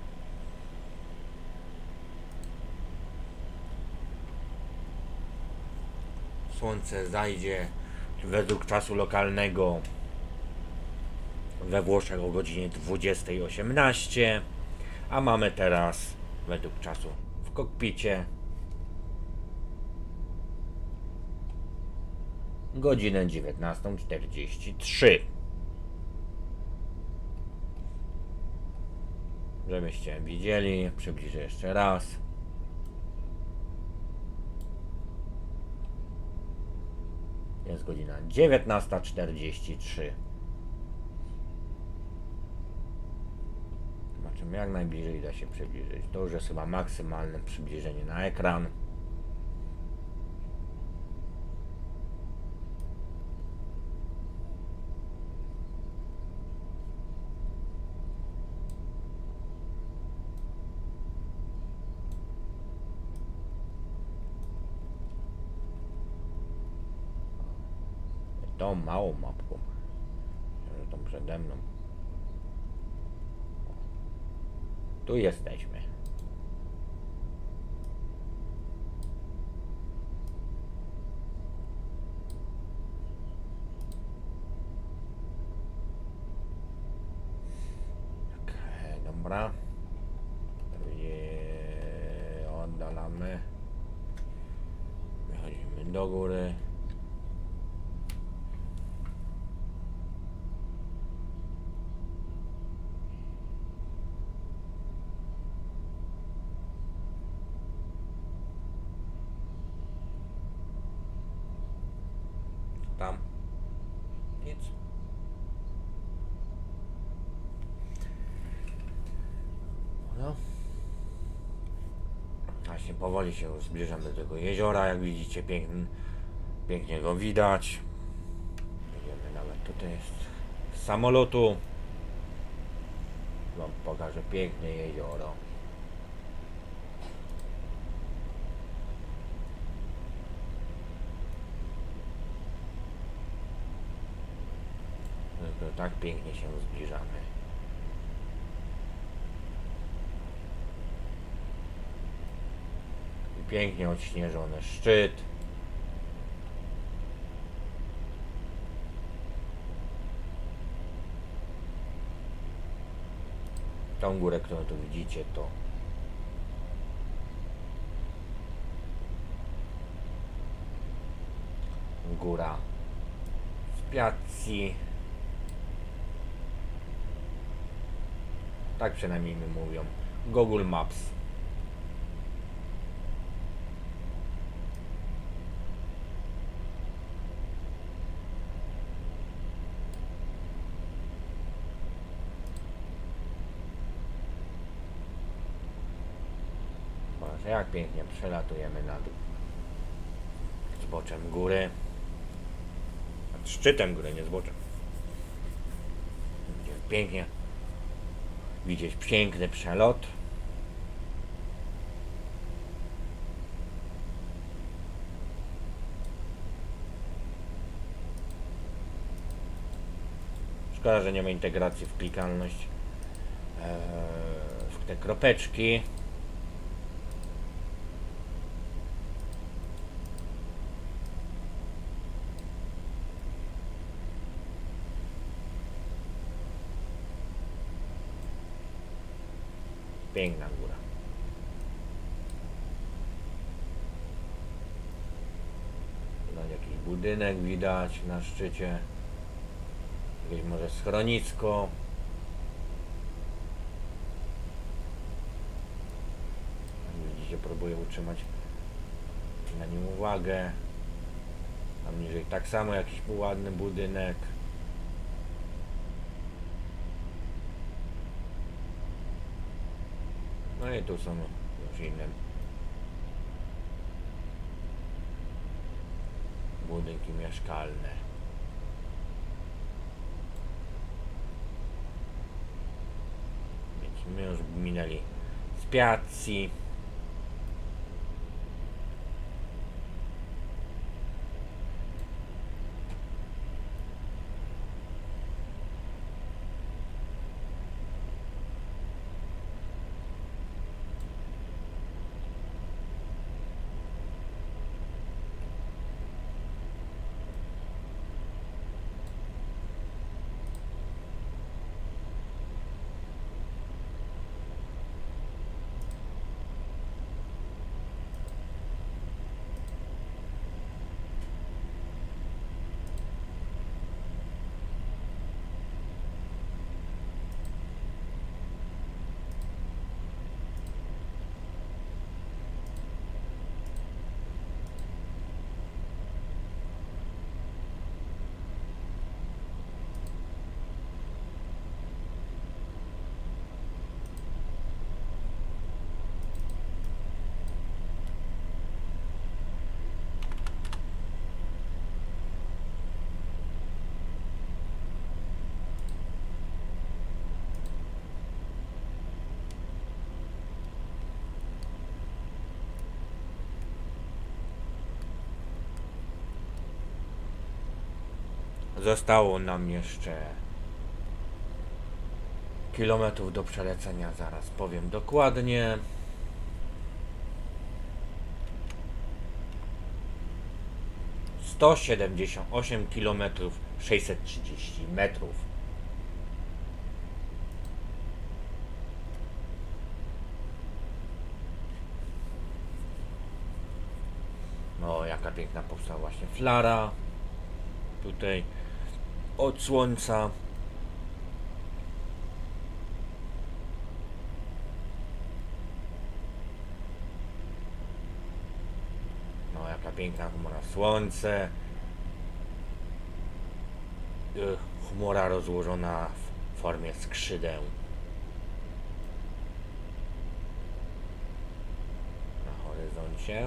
Słońce zajdzie według czasu lokalnego we Włoszech o godzinie 20:18, a mamy teraz według czasu w kokpicie godzinę 19:43. Żebyście widzieli, przybliżę jeszcze raz. Jest godzina 19:43. Zobaczymy, jak najbliżej da się przybliżyć. To już jest chyba maksymalne przybliżenie na ekran. Tą małą mapką, tą przede mną. Tu jesteśmy. Tak, dobra. Oddalamy. Wychodzimy do góry. Tam nic. No. Właśnie powoli się zbliżamy do tego jeziora, jak widzicie, pięknie go widać. Jedziemy nawet tutaj z samolotu. Wam pokażę piękne jezioro. Tak pięknie się zbliżamy. I pięknie odśnieżony szczyt. Tą górę, którą tu widzicie, to góra Spiazzi. Tak przynajmniej mi mówią. Google Maps. Boże, jak pięknie przelatujemy na dół. Zboczem góry. Szczytem góry, nie zboczem. Będzie pięknie widzieć piękny przelot. Szkoda, że nie ma integracji w klikalność w te kropeczki. Piękna góra. Tutaj jakiś budynek widać na szczycie. Jakieś może schronisko. Jak widzicie, próbuję utrzymać na nim uwagę. Tam niżej tak samo jakiś ładny budynek. No i tu są już inne budynki mieszkalne. Więc my już minęli Spiazzi. Zostało nam jeszcze kilometrów do przelecenia, zaraz powiem dokładnie. ...178 km 630 metrów. No, jaka piękna powstała właśnie flara. Tutaj od słońca. No, jaka piękna chmura, słońce. Chmura rozłożona w formie skrzydeł. Na horyzoncie.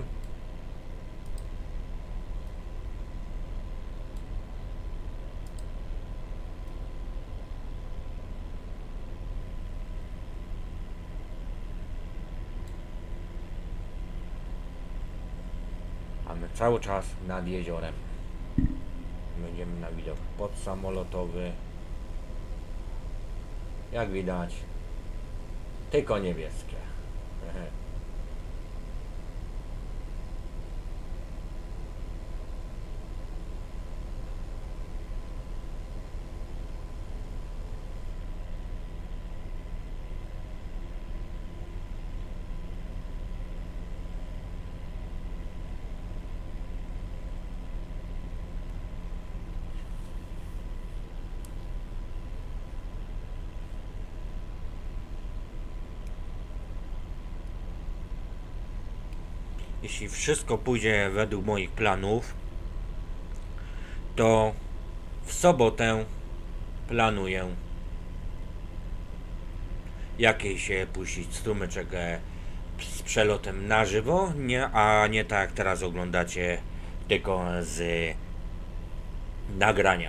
Mamy cały czas nad jeziorem. Będziemy na widok podsamolotowy. Jak widać, tylko niebieskie. jeśli wszystko pójdzie według moich planów, to w sobotę planuję jakiś puścić strumyczek z przelotem na żywo, a nie tak jak teraz oglądacie, tylko z nagrania.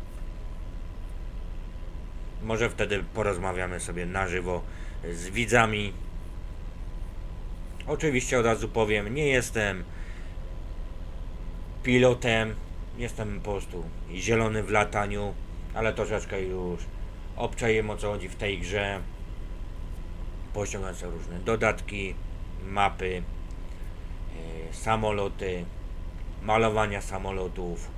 Może wtedy porozmawiamy sobie na żywo z widzami. Oczywiście od razu powiem, nie jestem pilotem, jestem po prostu zielony w lataniu, ale troszeczkę już obczaję, o co chodzi w tej grze. Pościągam sobie różne dodatki, mapy, samoloty, malowania samolotów.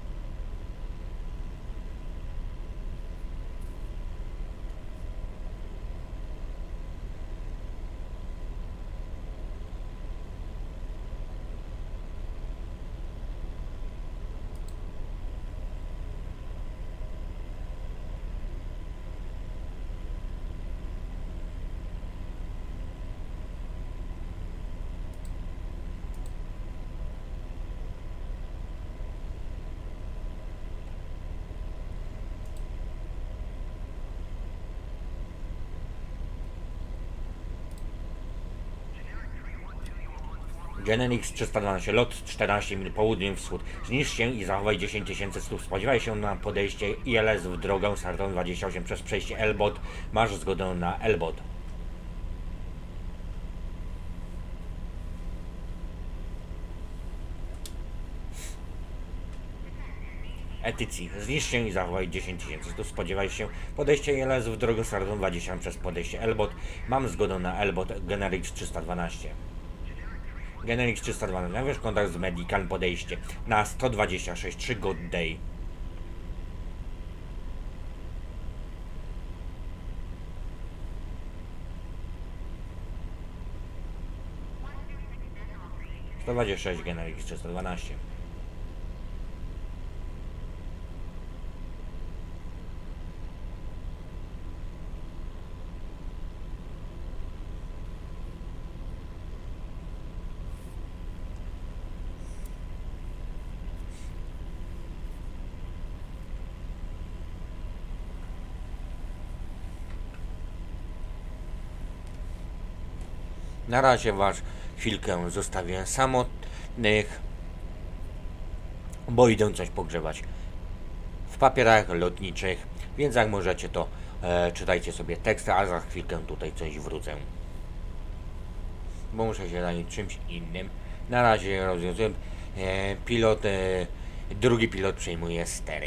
Genenix 312, lot 14 mil południowy wschód. Zniszcz się i zachowaj 10 000 stóp. Spodziewaj się na podejście ILS w drogę startową 28 przez przejście Elbot. Masz zgodę na Elbot. Etycji. Zniszcz się i zachowaj 10 000 stóp. Spodziewaj się podejście ILS w drogę startową 20 przez podejście Elbot. Mam zgodę na Elbot. Genenix 312. Genenix 312. Nawiąż kontakt z Medical podejście na 126 3 God Day. Genenix 312. Na razie was chwilkę zostawię samotnych, bo idę coś pogrzebać w papierach lotniczych, więc jak możecie, to czytajcie sobie teksty, a za chwilkę tutaj coś wrócę, bo muszę się zająć czymś innym. Na razie rozwiązuję. Drugi pilot przejmuje stery.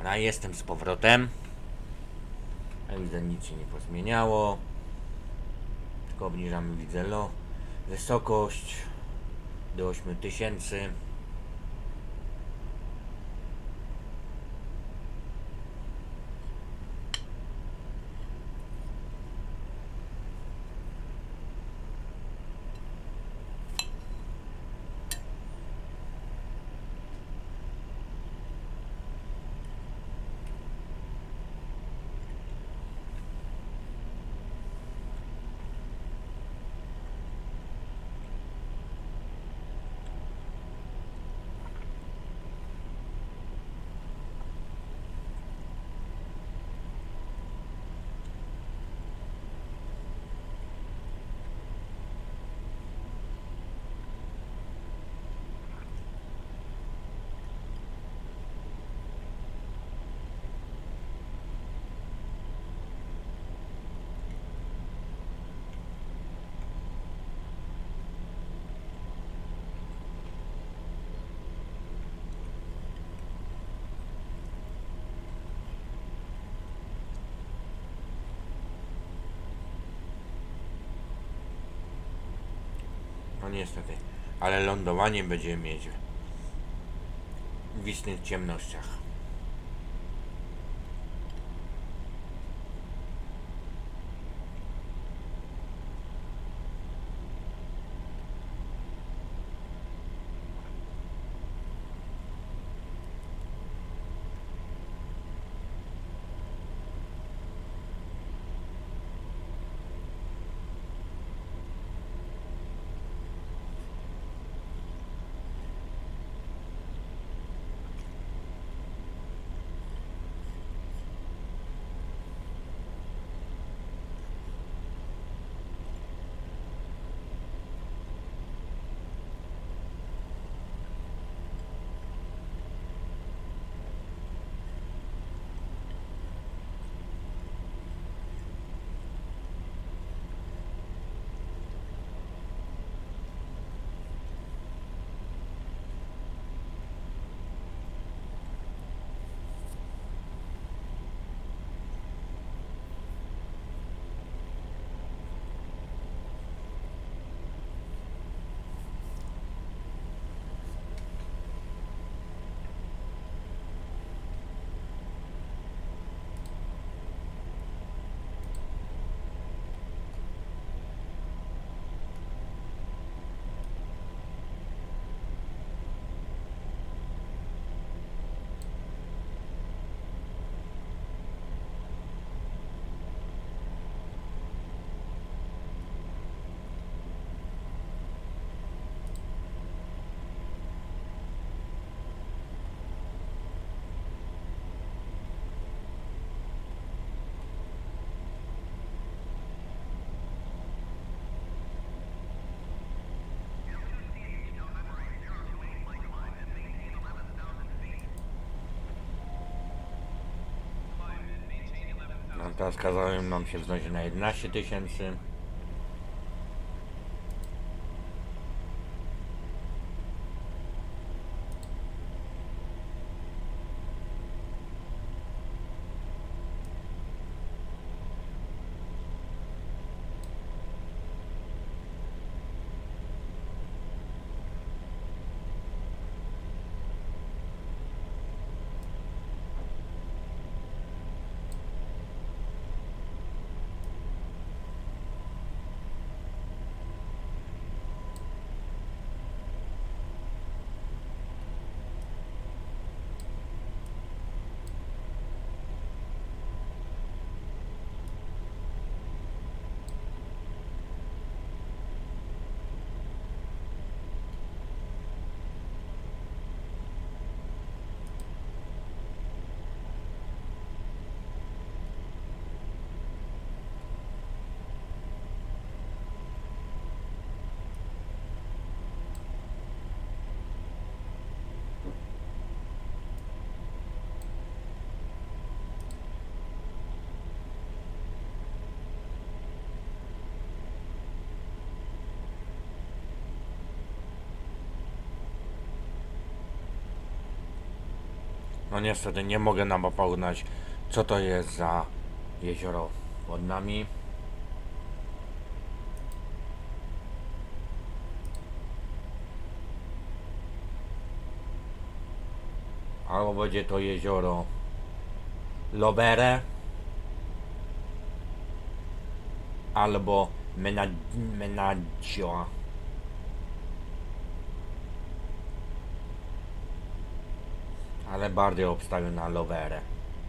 Dobra, jestem z powrotem. Jak widzę, nic się nie pozmieniało. Tylko obniżamy, widzę, wysokość do 8000. No niestety, ale lądowanie będziemy mieć w istnych ciemnościach. No teraz kazałem nam się wznosić na 11 000. No niestety nie mogę na mapę uznać, co to jest za jezioro pod nami. Albo będzie to jezioro Lovere, albo Menaggio. Ale bardziej obstawiam na Lovere.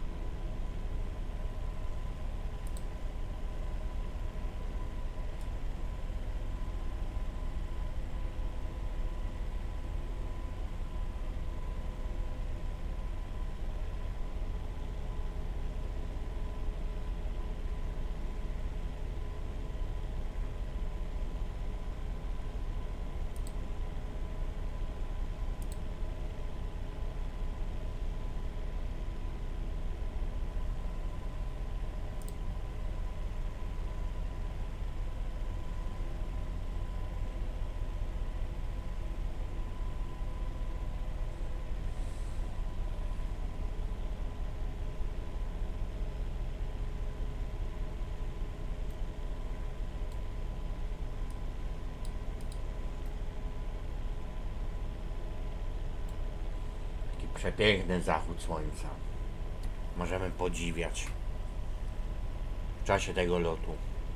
Przepiękny zachód słońca. Możemy podziwiać w czasie tego lotu.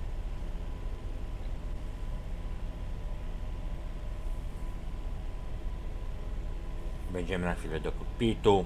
Będziemy na chwilę do kokpitu.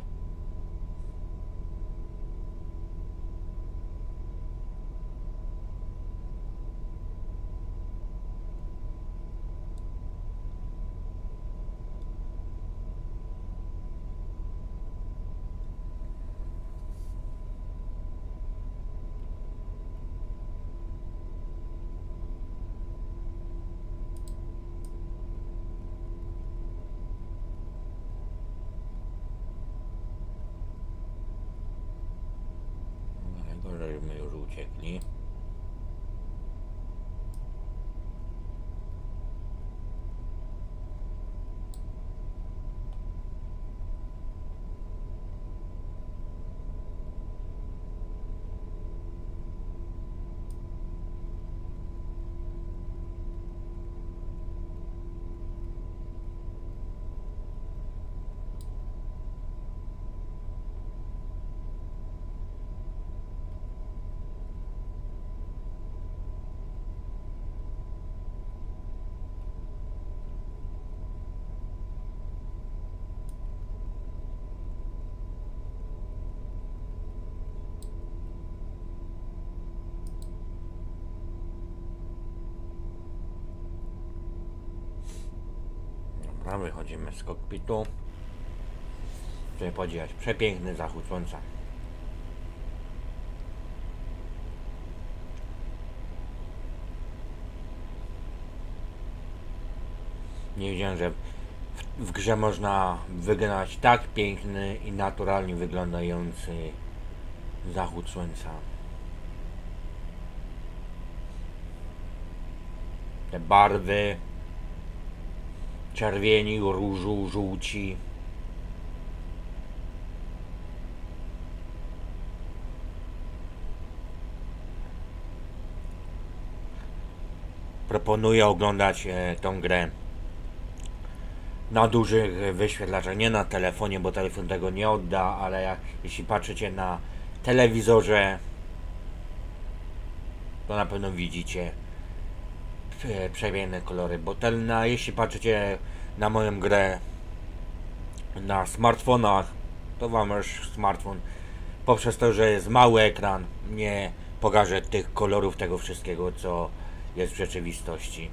Żeśmy już uciekli. Dobra, wychodzimy z kokpitu, żeby podziwiać przepiękny zachód słońca. Nie wiedziałem, że w grze można wygrać tak piękny i naturalnie wyglądający zachód słońca. Te barwy czerwieni, różu, żółci. Proponuję oglądać tą grę na dużych wyświetlaczach, nie na telefonie, bo telefon tego nie odda, ale jeśli patrzycie na telewizorze, to na pewno widzicie przepiękne kolory, bo jeśli patrzycie na moją grę na smartfonach, to wam już smartfon poprzez to, że jest mały ekran, nie pokaże tych kolorów, tego wszystkiego, co jest w rzeczywistości.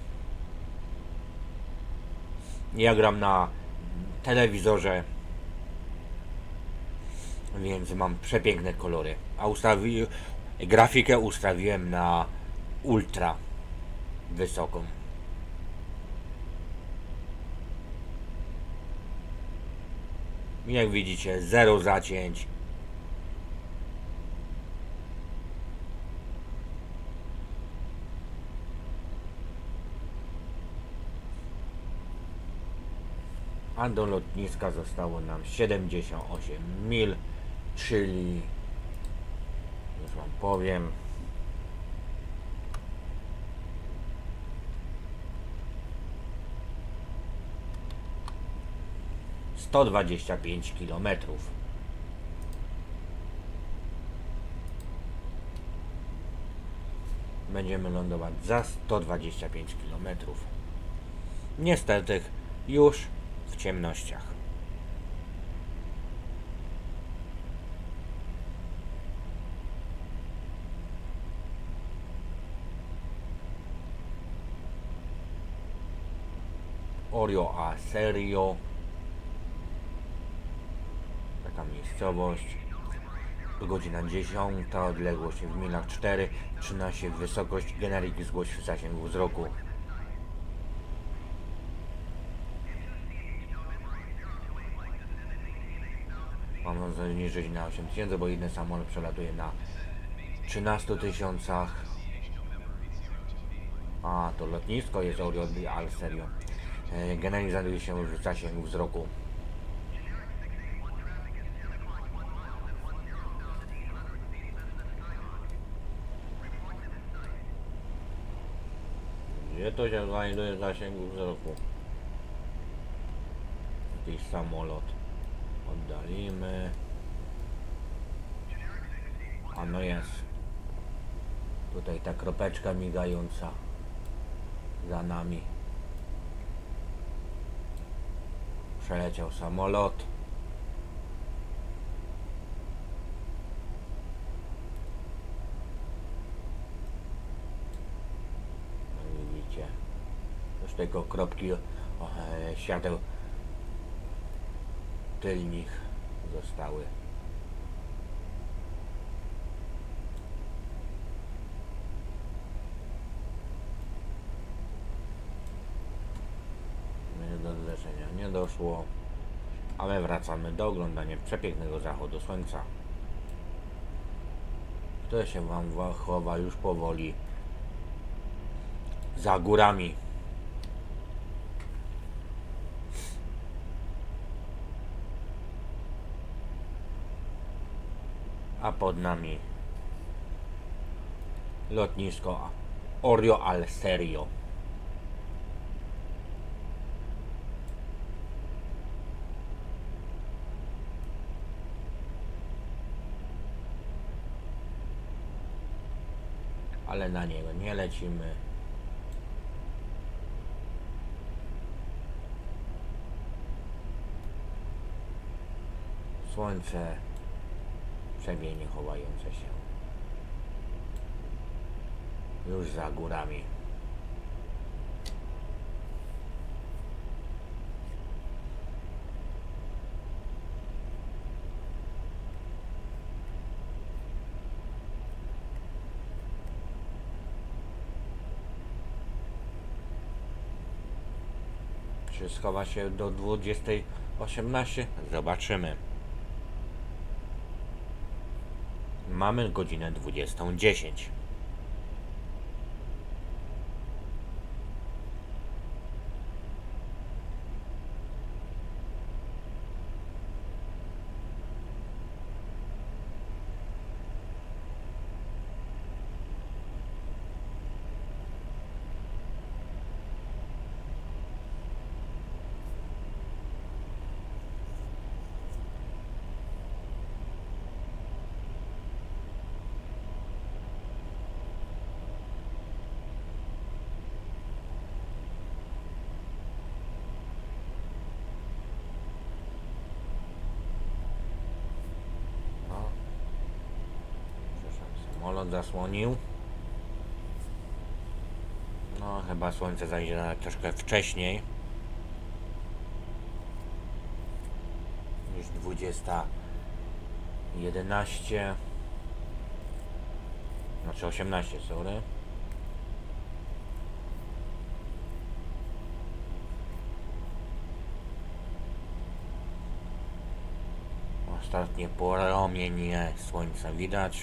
Ja gram na telewizorze, więc mam przepiękne kolory, a grafikę ustawiłem na ultra wysoką. Jak widzicie, zero zacięć. a do lotniska zostało nam 78 mil, czyli już wam powiem, km. Będziemy lądować za 125 km. Niestety już w ciemnościach. Orio a Serio. Taka miejscowość. Godzina 10, odległość w milach 4, 13 wysokość, generik zgłoś w zasięgu wzroku. Mam zaniżyć na 8000, bo inny samolot przelatuje na 13 000. A to lotnisko jest Orio al Serio. Generik znajduje się w zasięgu wzroku. Gdzie to się znajduje w zasięgu wzroku? Jakiś samolot. Oddalimy. A no jest. Tutaj ta kropeczka migająca za nami. Przeleciał samolot. No widzicie. Już tylko kropki świateł tylnych zostały. Do zlecenia nie doszło, a my wracamy do oglądania przepięknego zachodu słońca, które się wam chowa już powoli za górami. A pod nami lotnisko Orio al Serio. Ale na niego nie lecimy. Słońce przemienie chowające się już za górami. Czy schowa się do 20:18? Zobaczymy. Mamy godzinę 20:10. Samolot zasłonił. No chyba słońce zajdzie troszkę wcześniej niż 20:11. Znaczy 18, sorry. Ostatnie promienie słońca widać.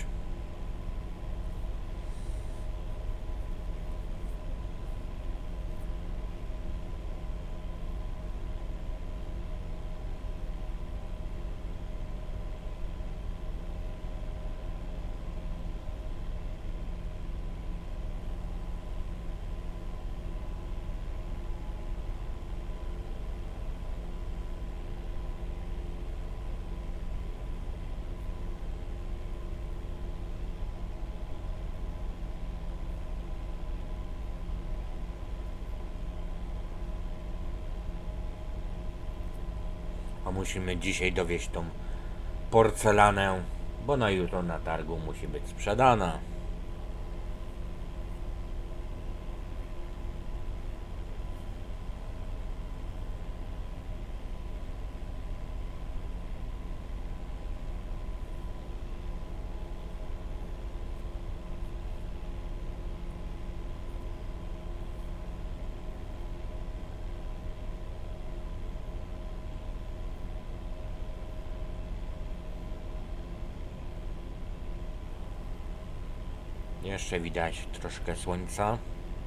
A musimy dzisiaj dowieźć tą porcelanę, bo na jutro na targu musi być sprzedana. Jeszcze widać troszkę słońca.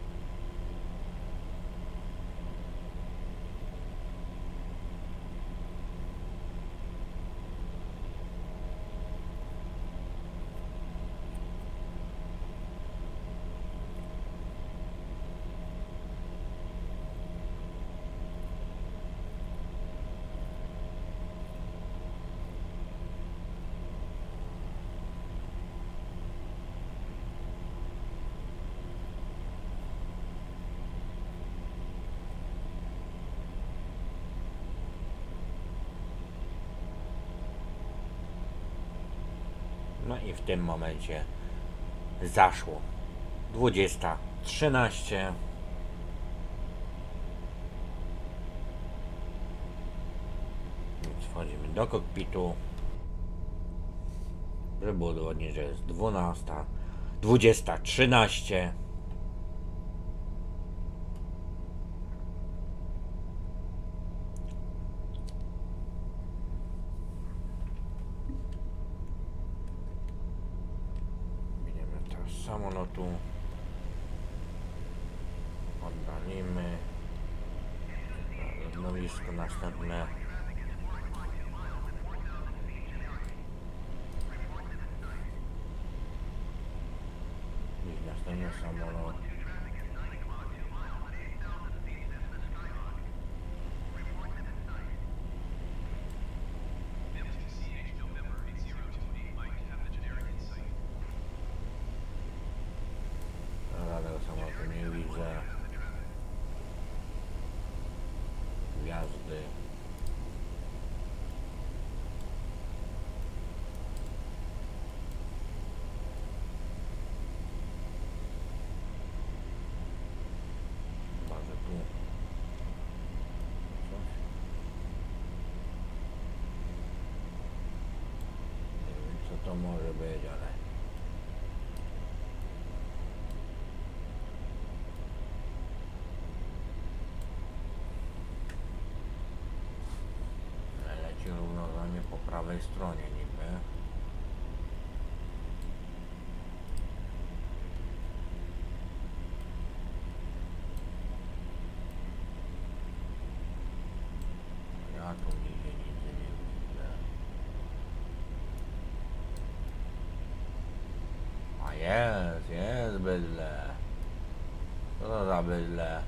No i w tym momencie zaszło 20:13. Więc wchodzimy do kokpitu, żeby udowodnić, że jest 20:13. Z samolotu oddalimy lądowisko następne. I następny samolot. Żadnego samolotu nie widzę. Gwiazdy. Chyba, że tu coś. Nie wiem, co to może być, ale leci równoważnie po prawej stronie niby. Ja tu nigdzie nic nie widzę. A jest bydle. Co to za bydle?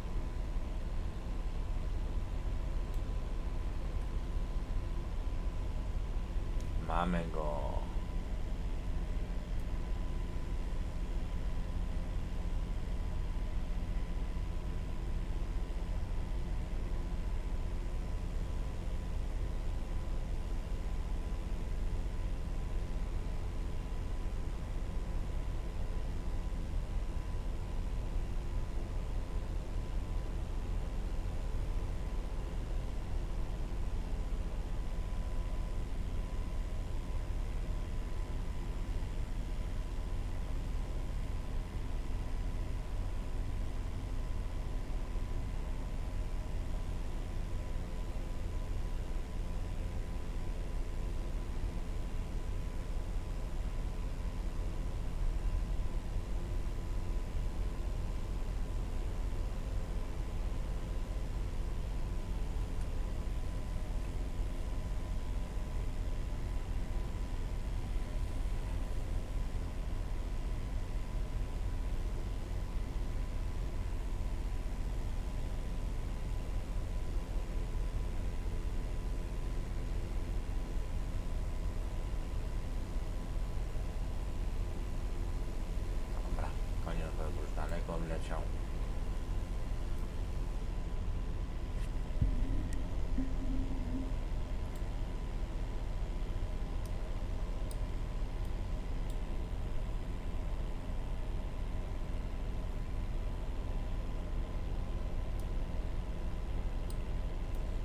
Mamy go.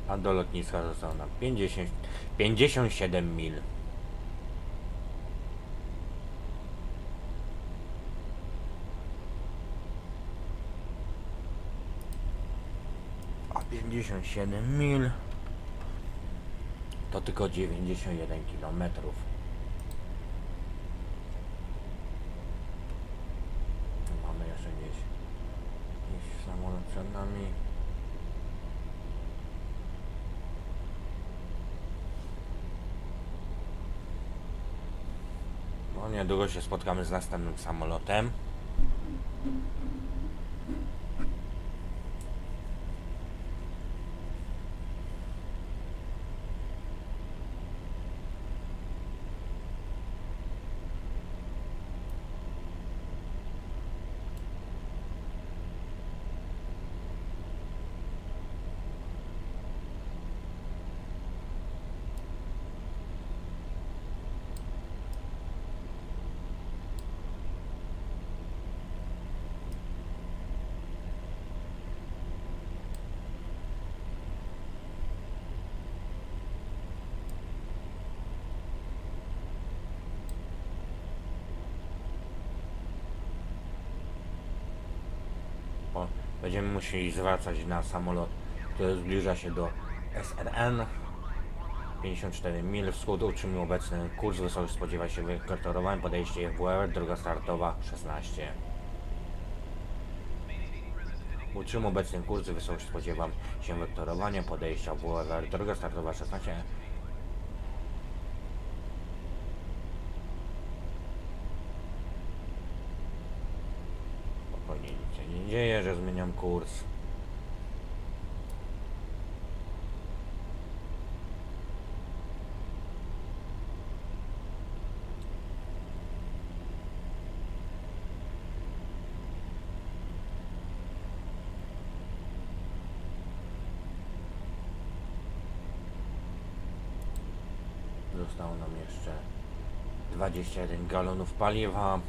a do lotniska zostało nam 57 mil. A 57 mil to tylko 91 km. Mamy jeszcze gdzieś samolot przed nami. No niedługo się spotkamy z następnym samolotem. Będziemy musieli zwracać na samolot, który zbliża się do SRN. 54 mil wschód, utrzymuje obecny kurs, wysokość spodziewa się wykotorowań, podejście FWR, droga startowa 16. Utrzymuje obecny kurs, wysokość spodziewam się wyktorowania, podejścia WR, droga startowa 16. Spokojnie, nic się nie dzieje, że zmieniam kurs. Zostało nam jeszcze 21 galonów paliwa.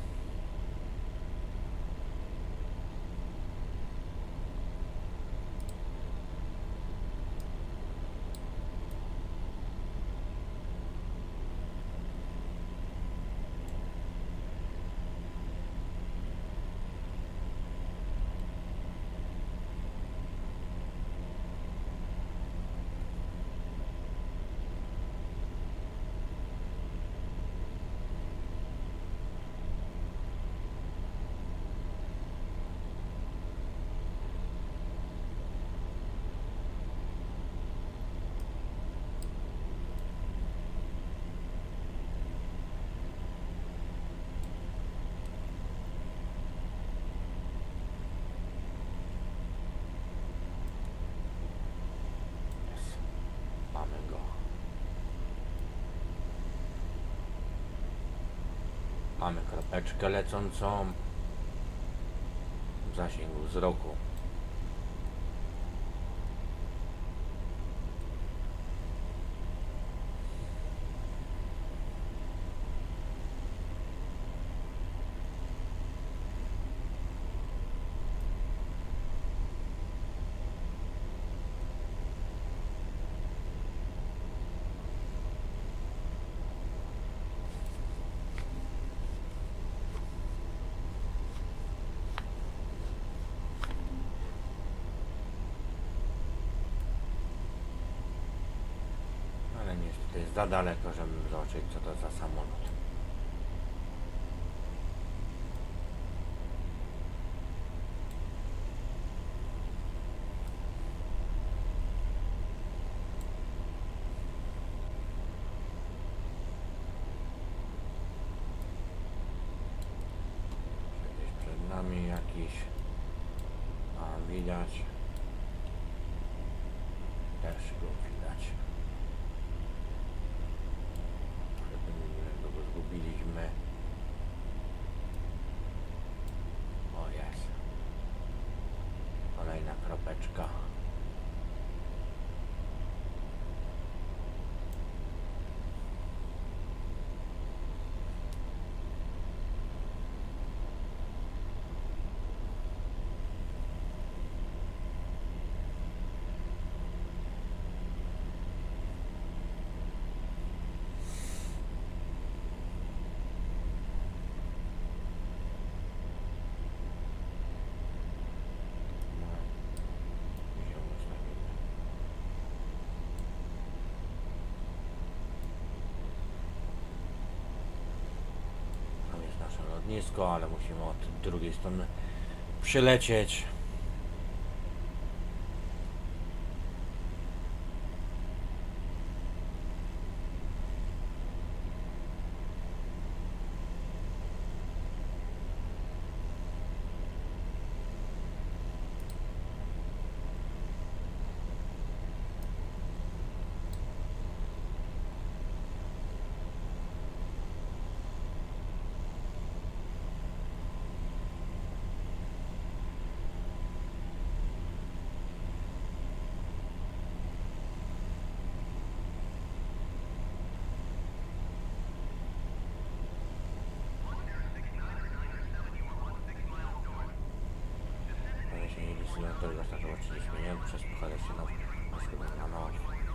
Mamy go. Mamy kropeczkę lecącą w zasięgu wzroku. To jest za daleko, żeby zobaczyć, co to za samolot. Gdzieś przed nami jakiś... A, widać. Też go widać. Zgubiliśmy. O, jest. Kolejna kropeczka. lotnisko, ale musimy od drugiej strony przylecieć. Który zastartował 30 minut, przez pochylę się na noc.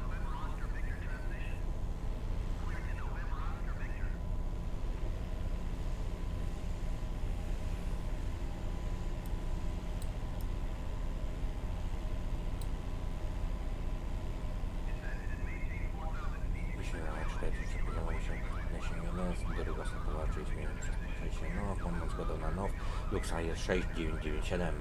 Wyświetlamy 40 poziomu się nasienione, z którego zastartował 30 minut, przez pochylę się noc, pomóc zgodą na now, Luxa jest 6997.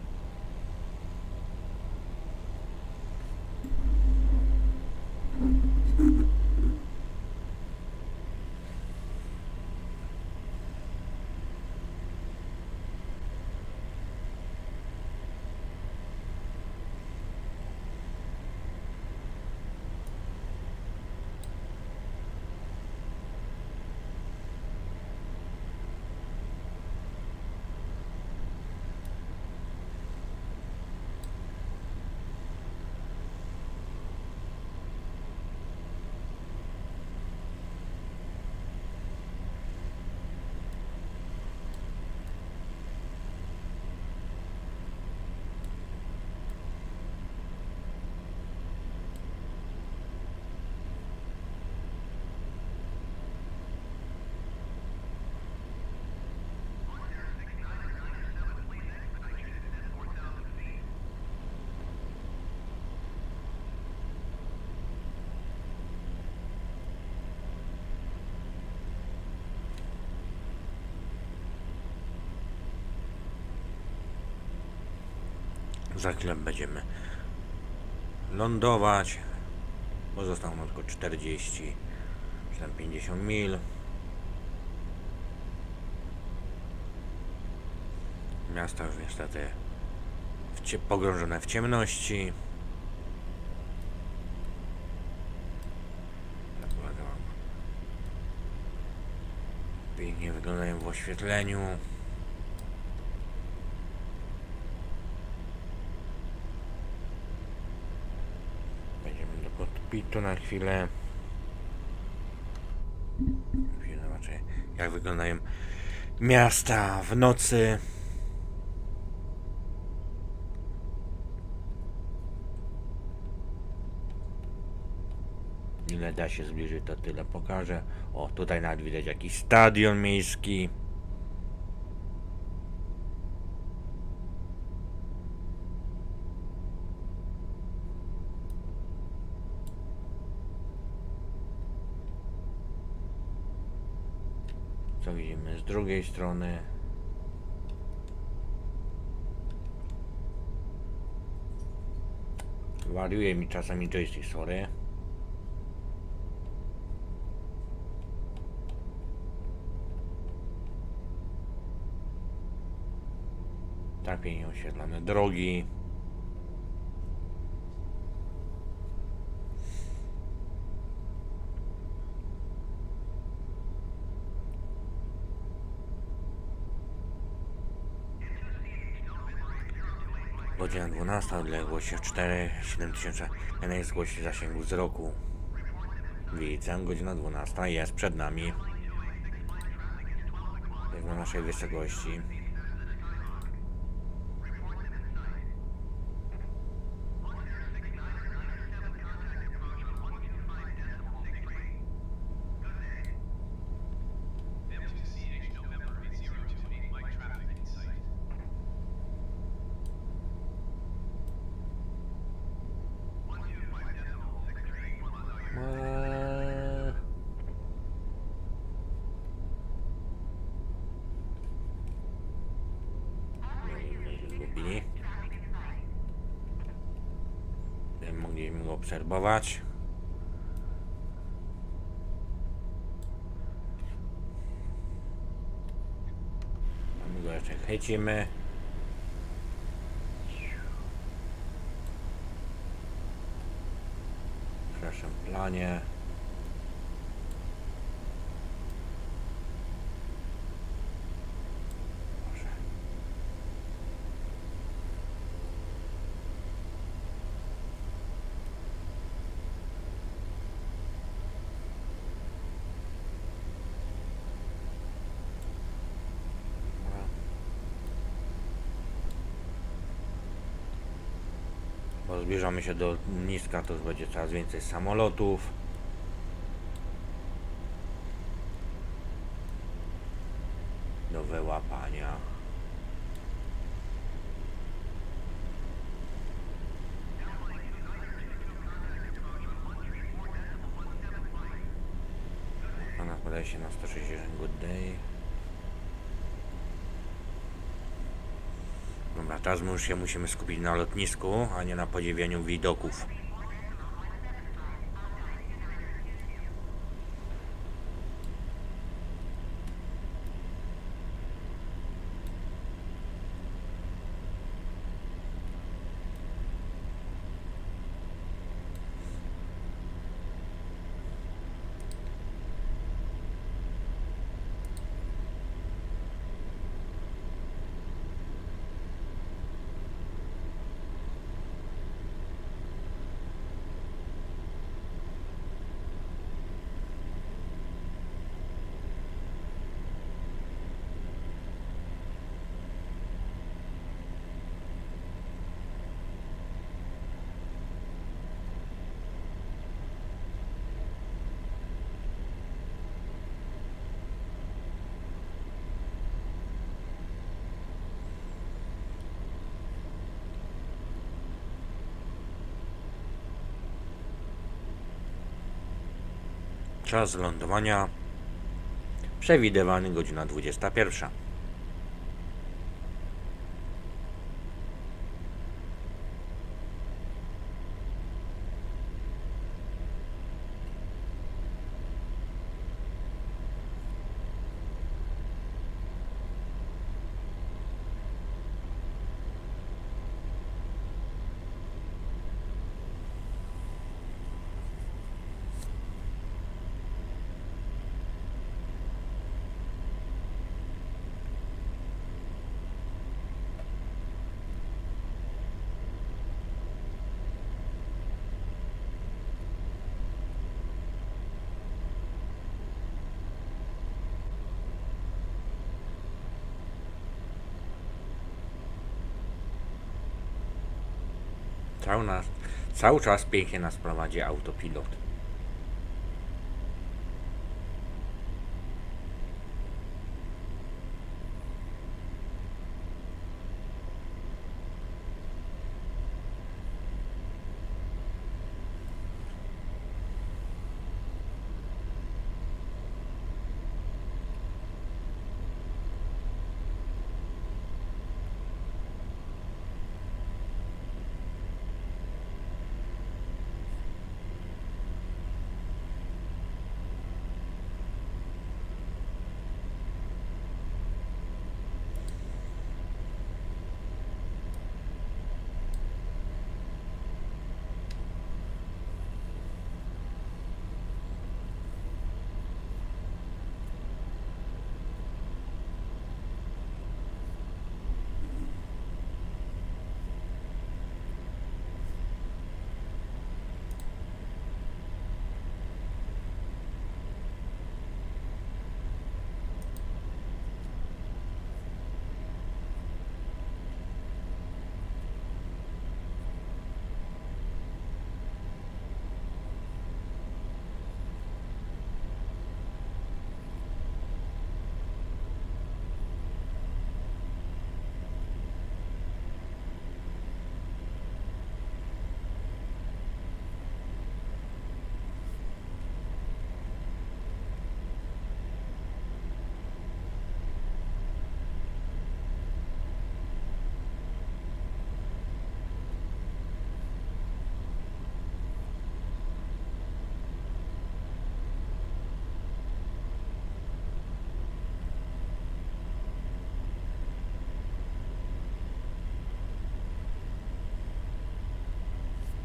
Za chwilę będziemy lądować, bo zostało nam tylko 40 czy tam 50 mil. Miasto już niestety pogrążone w ciemności. Pięknie wyglądają w oświetleniu. Tu na chwilę zobaczę, jak wyglądają miasta w nocy. Ile da się zbliżyć, to tyle pokażę. O, tutaj nawet widać jakiś stadion miejski. Co widzimy z drugiej strony? Wariuje mi czasami joystick, sorry. Tak pięknie oświetlone drogi. Godzina 12, odległość 4,7000 m zasięgu wzroku. Widzę, godzina 12 jest przed nami. Jest na naszej wysokości. mogliśmy go obserwować. My go jeszcze chwycimy. W szerszym planie. Bo zbliżamy się do lotniska, to będzie coraz więcej samolotów. Do wyłapania. Ona podaje się na 160 good day. Dobra, teraz my już się musimy skupić na lotnisku, a nie na podziwianiu widoków. Czas lądowania przewidywany godzina 21. Cały czas pięknie nas prowadzi autopilot.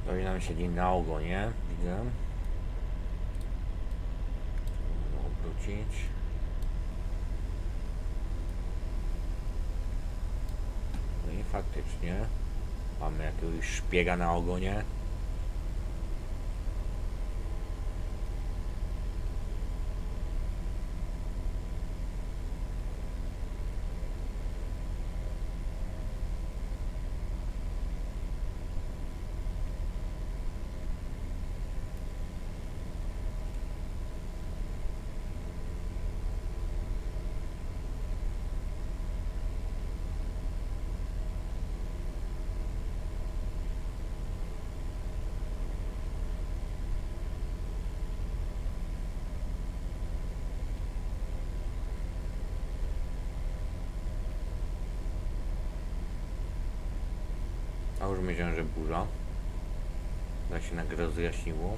Stoi nam siedzi na ogonie, widzę. Obrócić. No i faktycznie mamy jakiegoś szpiega na ogonie. A już myślałem, że burza. Tak się nagle rozjaśniło.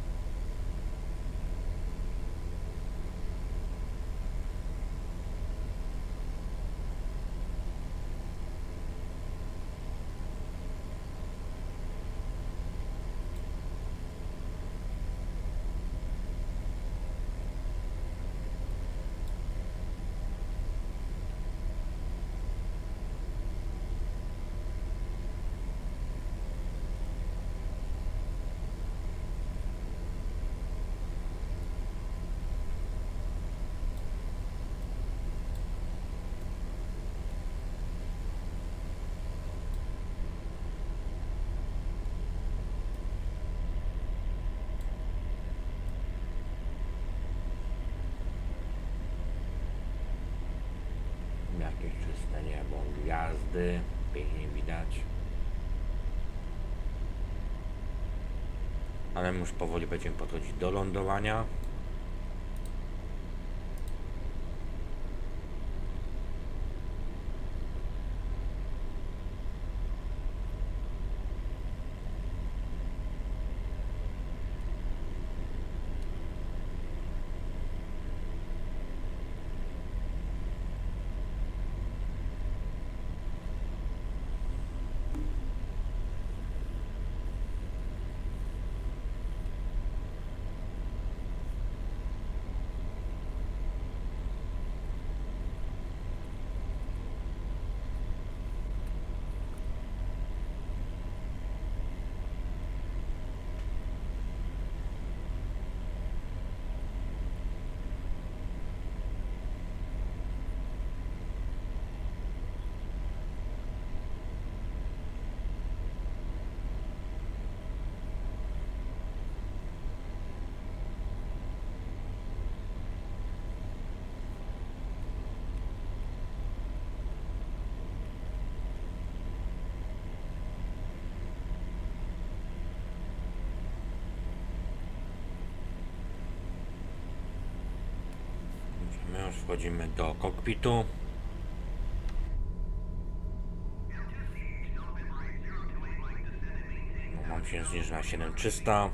Jakieś czyste niebo, gwiazdy, pięknie widać. Ale już powoli będziemy podchodzić do lądowania. My już wchodzimy do kokpitu. No, mam się zniżyć na 7300.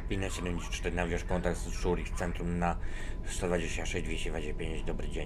574, nawiąż kontakt z Zurich Centrum na 126 225. Dobry dzień.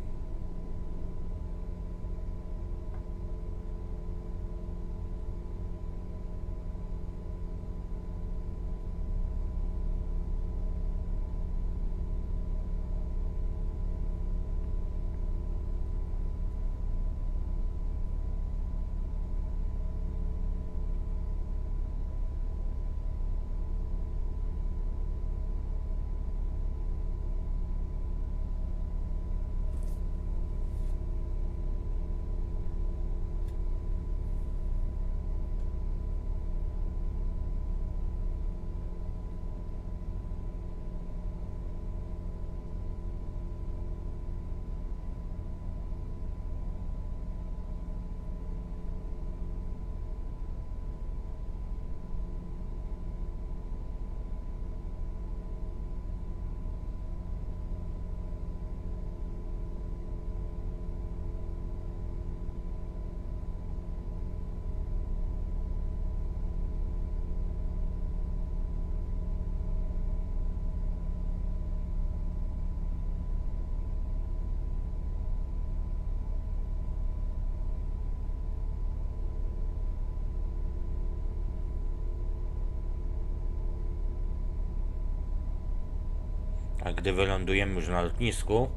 A gdy wylądujemy już na lotnisku,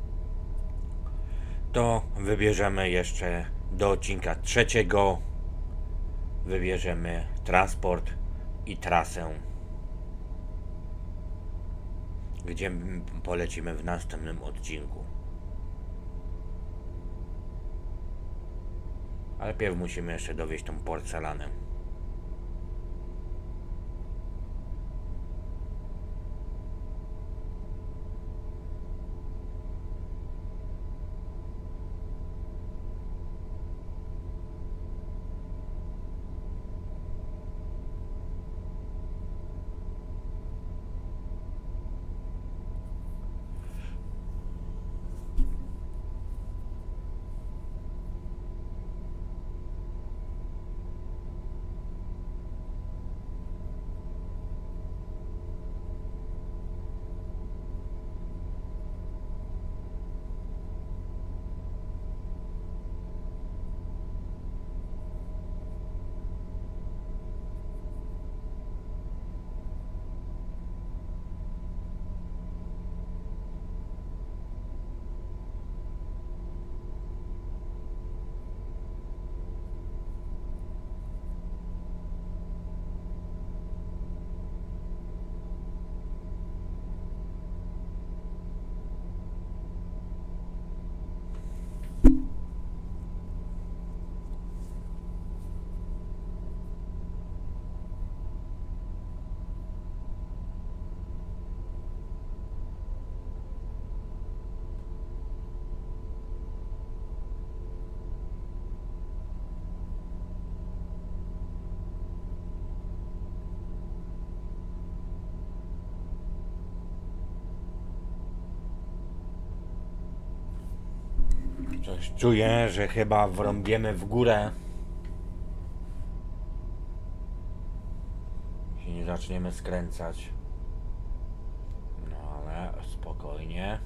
to wybierzemy jeszcze do odcinka 3, wybierzemy transport i trasę, gdzie polecimy w następnym odcinku. Ale najpierw musimy jeszcze dowieźć tą porcelanę. Coś czuję, że chyba wrąbiemy w górę. Jeśli nie zaczniemy skręcać. No ale spokojnie.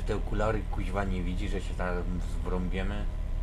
te okulary kuźwa nie widzi, że się tam wrąbiemy?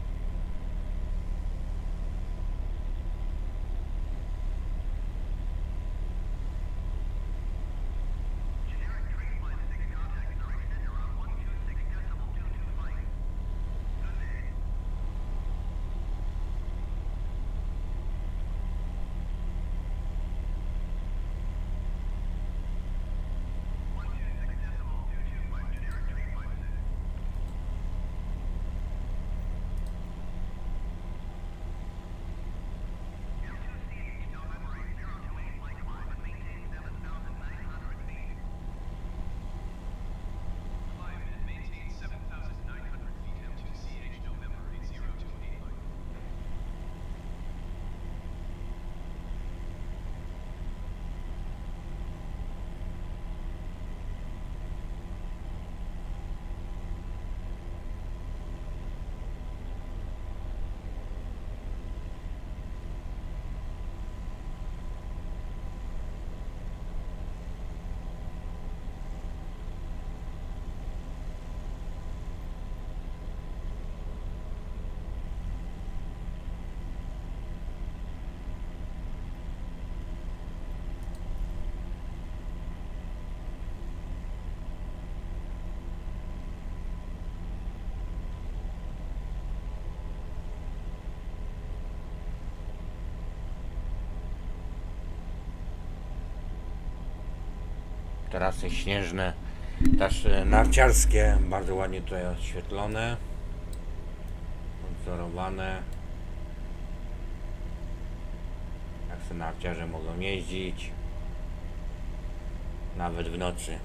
Trasy śnieżne, też narciarskie, bardzo ładnie tutaj oświetlone, odzorowane. Jak se narciarze mogą jeździć, nawet w nocy.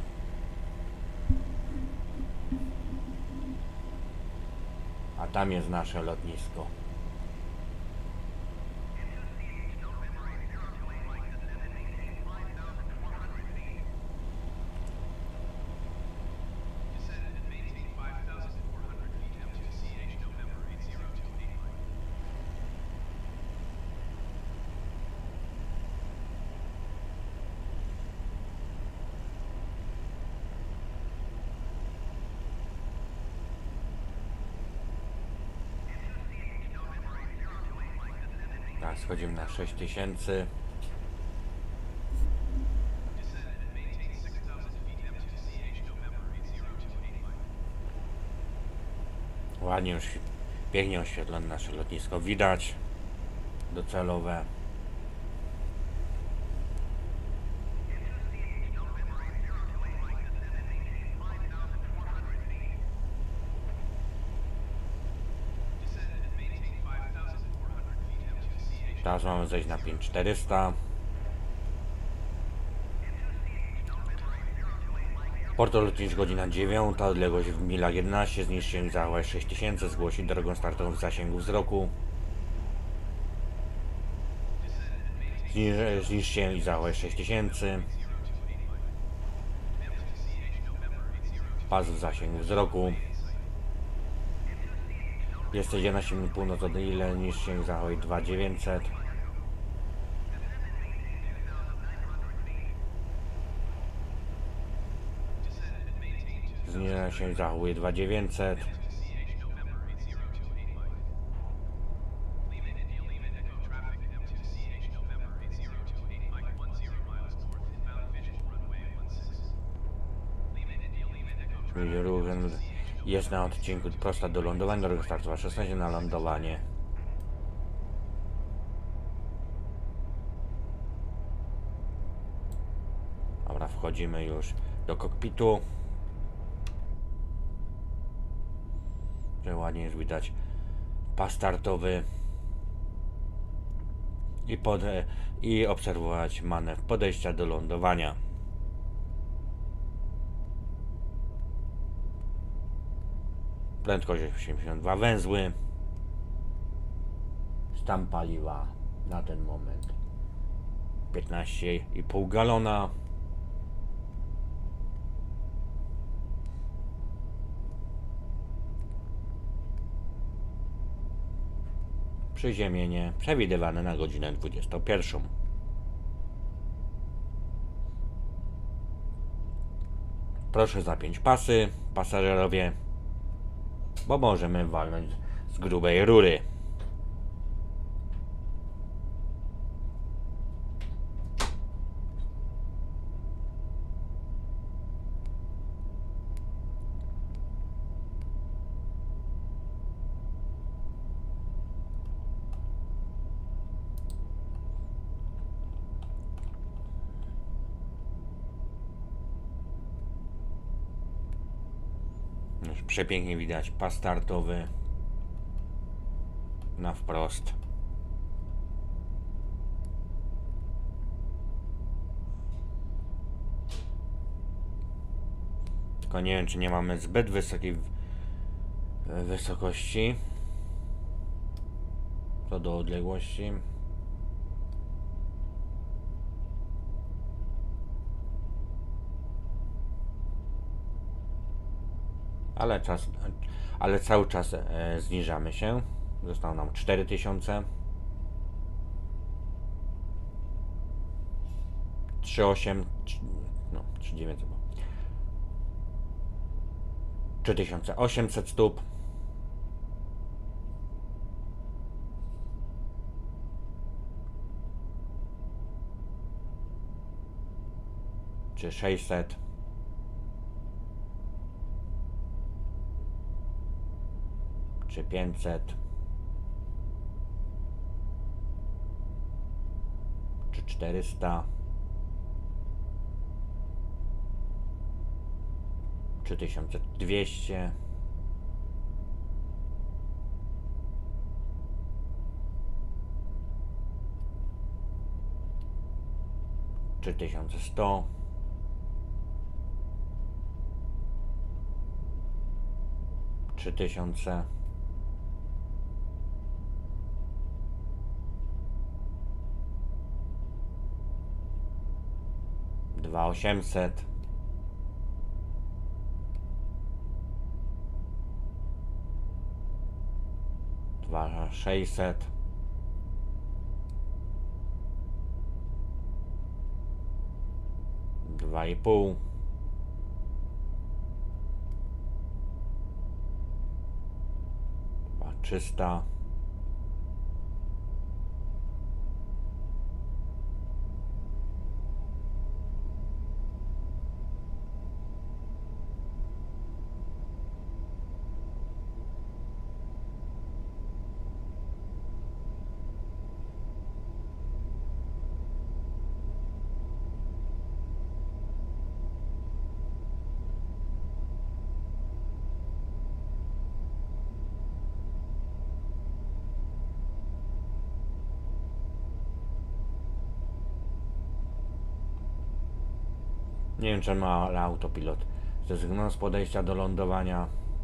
A tam jest nasze lotnisko. Teraz schodzimy na 6000. Ładnie już, pięknie oświetlone nasze lotnisko. Widać docelowe. Teraz mamy zejść na 5400. Porto lotniczy godzina 9, odległość w milach 11, zniszczeń i zachować 6000, zgłosić drogą startową w zasięgu wzroku. Zniszczeń i zachować 6000. Pas w zasięgu wzroku. Jesteś 11 minut północ od ile, zniszczeń i zachować 2900. Zniża się, zachowuje 2900. Ruch jest na odcinku prosta do lądowania, droga startowa 16 na lądowanie. Dobra, wchodzimy już do kokpitu. Że ładnie jest widać pas startowy i obserwować manewr podejścia do lądowania. Prędkość 82 węzły. Stan paliwa na ten moment 15,5 galona. Przyziemienie przewidywane na godzinę 21. Proszę zapiąć pasy, pasażerowie, bo możemy walnąć z grubej rury. Już przepięknie widać pas startowy na wprost. Tylko nie wiem, czy nie mamy zbyt wysokiej wysokości co do odległości. Ale cały czas zniżamy się. Zostało nam 4000. 3800, no 3900, 3800 stóp. Czy 600. Czy 500. Czy 400. Czy 1200. Czy 1100. Czy 1000. Dwa 800. 2600. 2,5. 300. Nie wiem, czemu ale autopilot zrezygnował z podejścia do lądowania.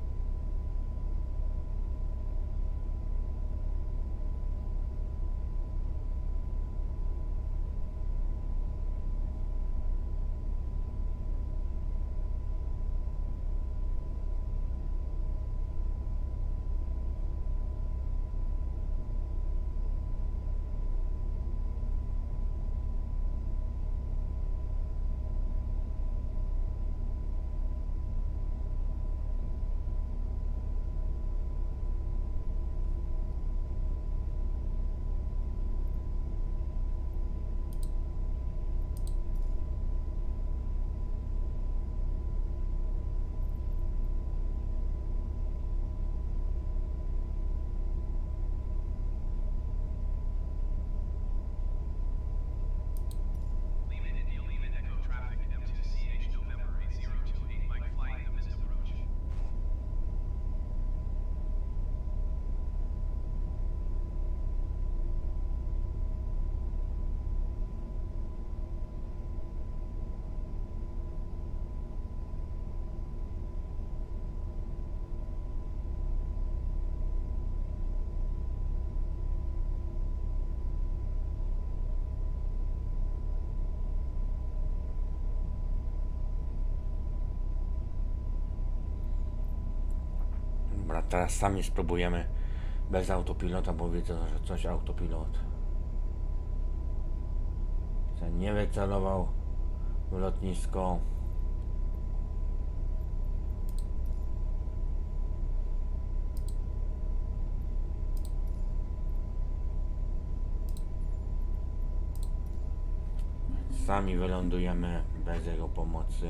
Dobra, teraz sami spróbujemy bez autopilota, bo widzę, że coś autopilot nie wycelował w lotnisko. sami wylądujemy bez jego pomocy.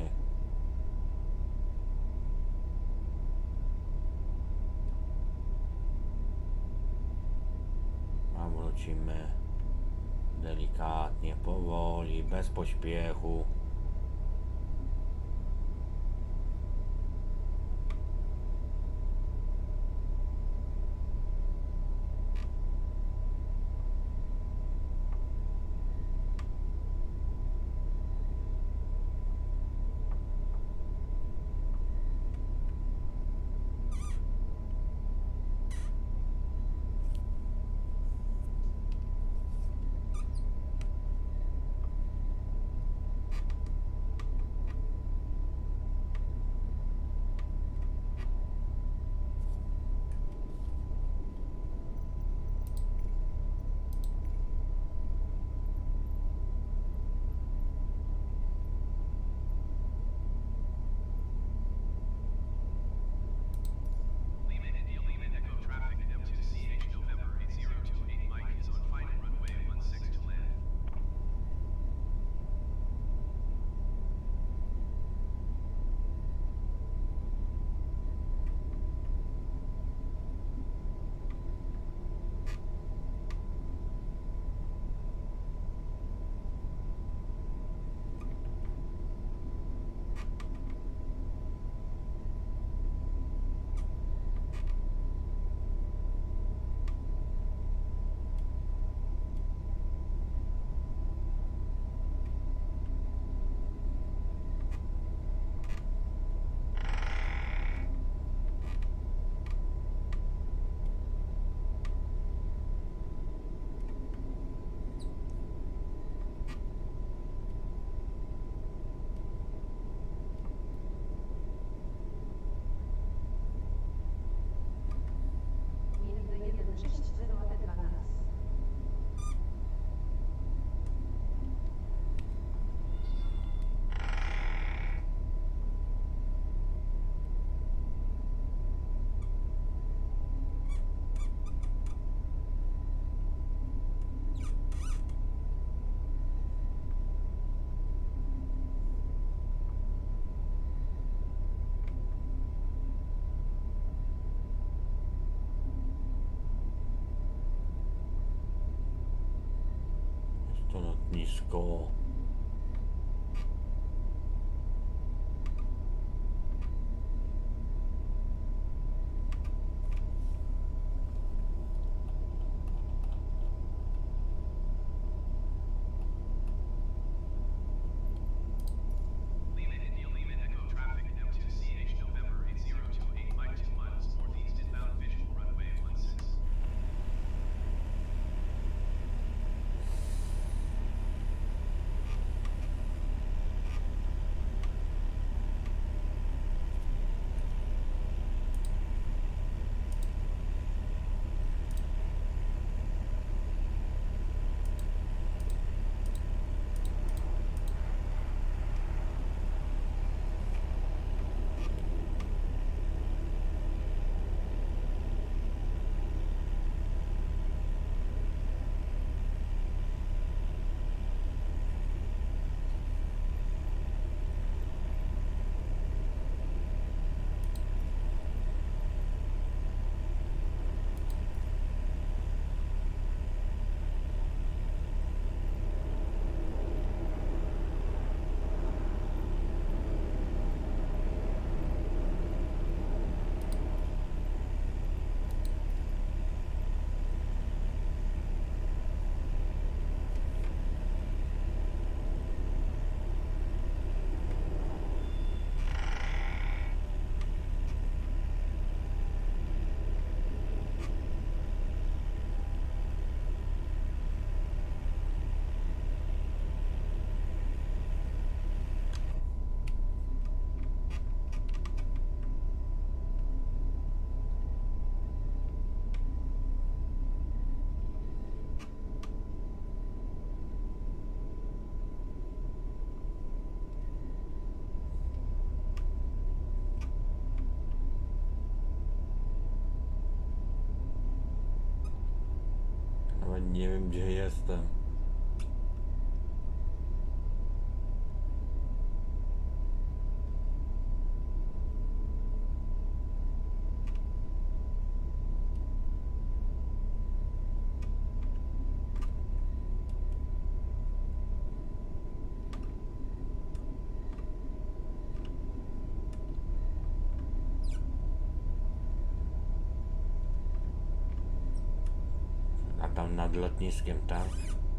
A wrócimy delikatnie, powoli, bez pośpiechu. Lotnisko. Nie wiem, gdzie jestem. tam nad lotniskiem, tak?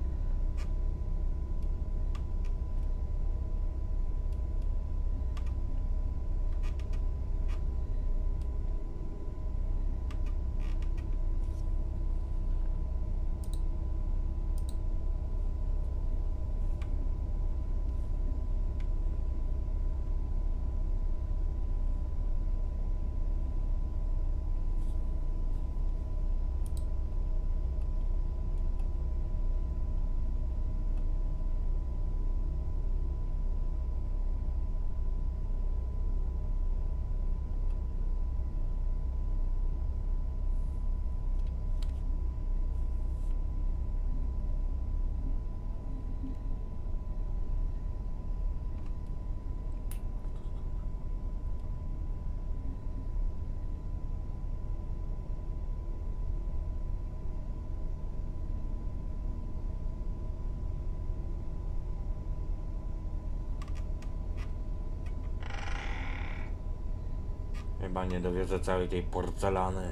Chyba nie dowiozę całej tej porcelany.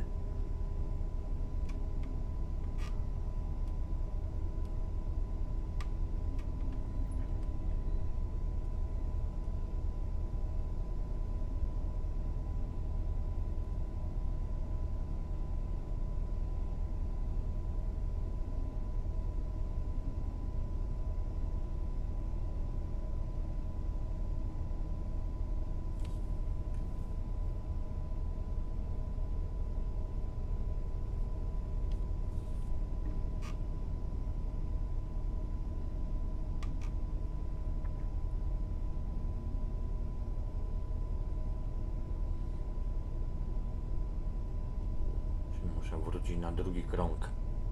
Muszę wrócić na drugi krąg.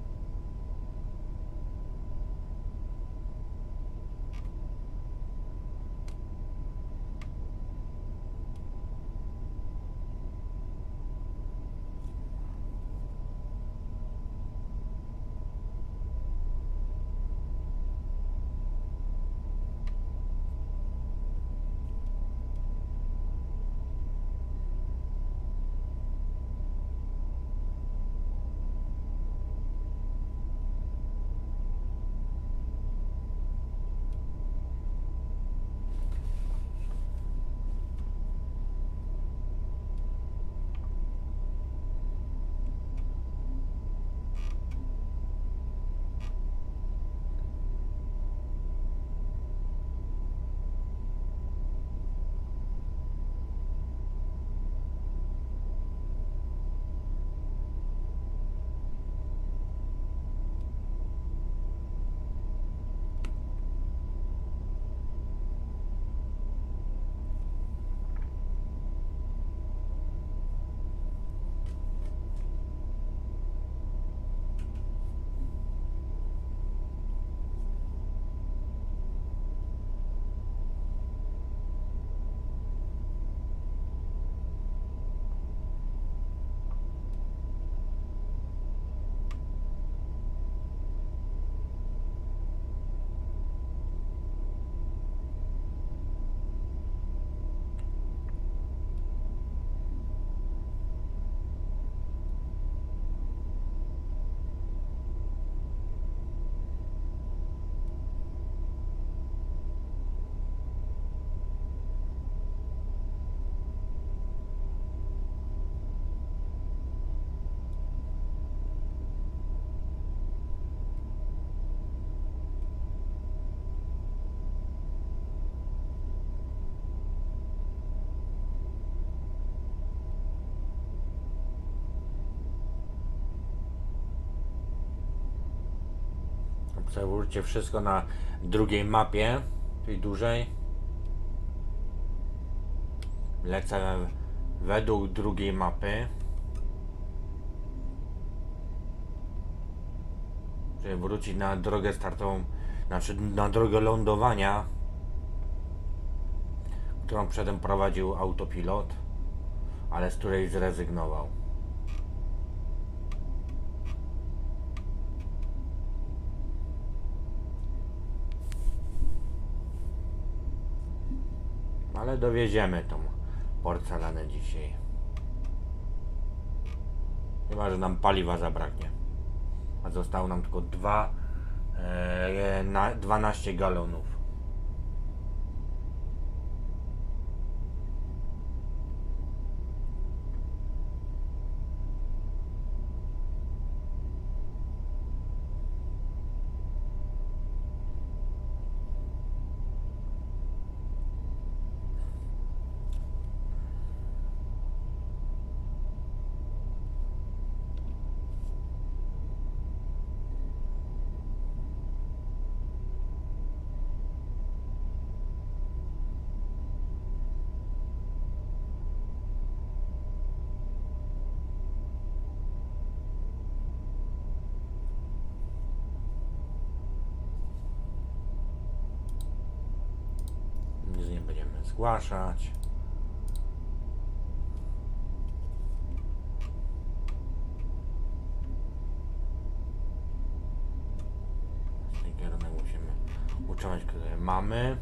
Obserwujcie wszystko na drugiej mapie, tej dużej. Lecę według drugiej mapy. Żeby wrócić na drogę startową, znaczy na drogę lądowania, którą przedtem prowadził autopilot, ale z której zrezygnował. Ale dowieziemy tą porcelanę dzisiaj. Chyba że nam paliwa zabraknie. a zostało nam tylko 12 galonów. Nic nie będziemy zgłaszać. Z tej kierunek musimy utrzymać, które mamy.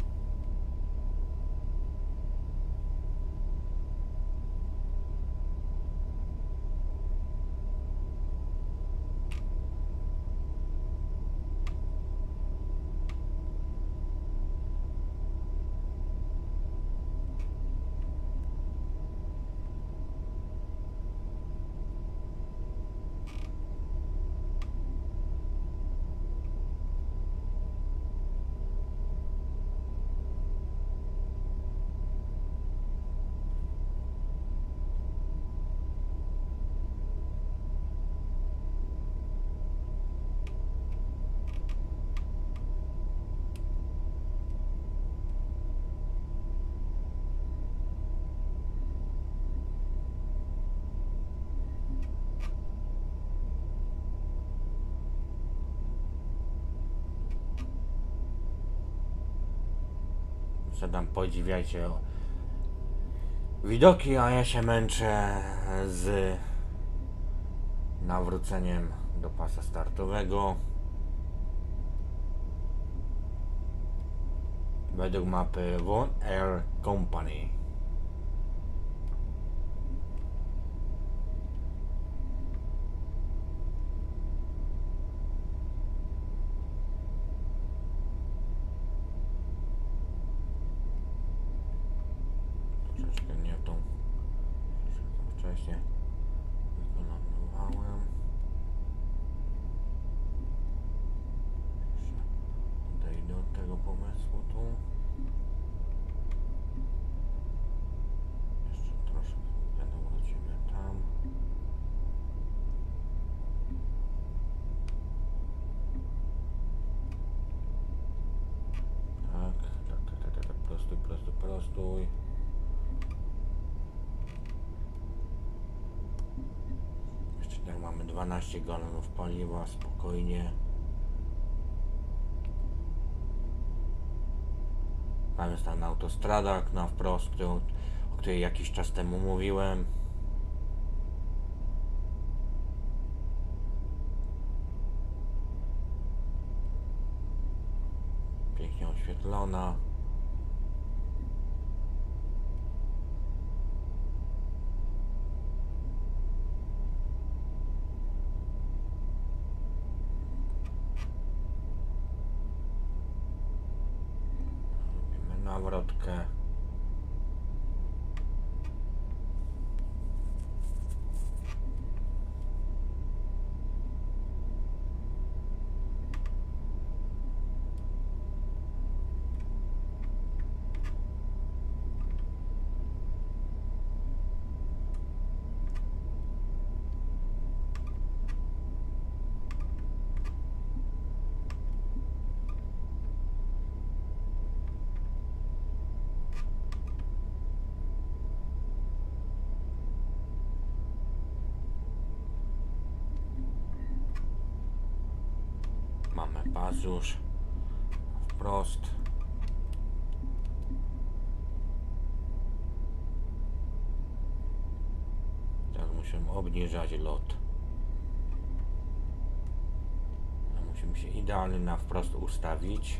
Co tam podziwiajcie widoki, a ja się męczę z nawróceniem do pasa startowego. Według mapy Von Air Company. Troszeczkę nie tą wcześniej wykonałem. Dojdę do tego pomysłu tu. Jeszcze troszkę wrócimy tam. Tak, prostuj. Jeszcze tak mamy 12 galonów paliwa, spokojnie. Tam jest ta autostrada na wprost, o której jakiś czas temu mówiłem. Pięknie oświetlona. Robimy nawrotkę. Mamy pas już wprost. Teraz musimy obniżać lot. Musimy się idealnie na wprost ustawić.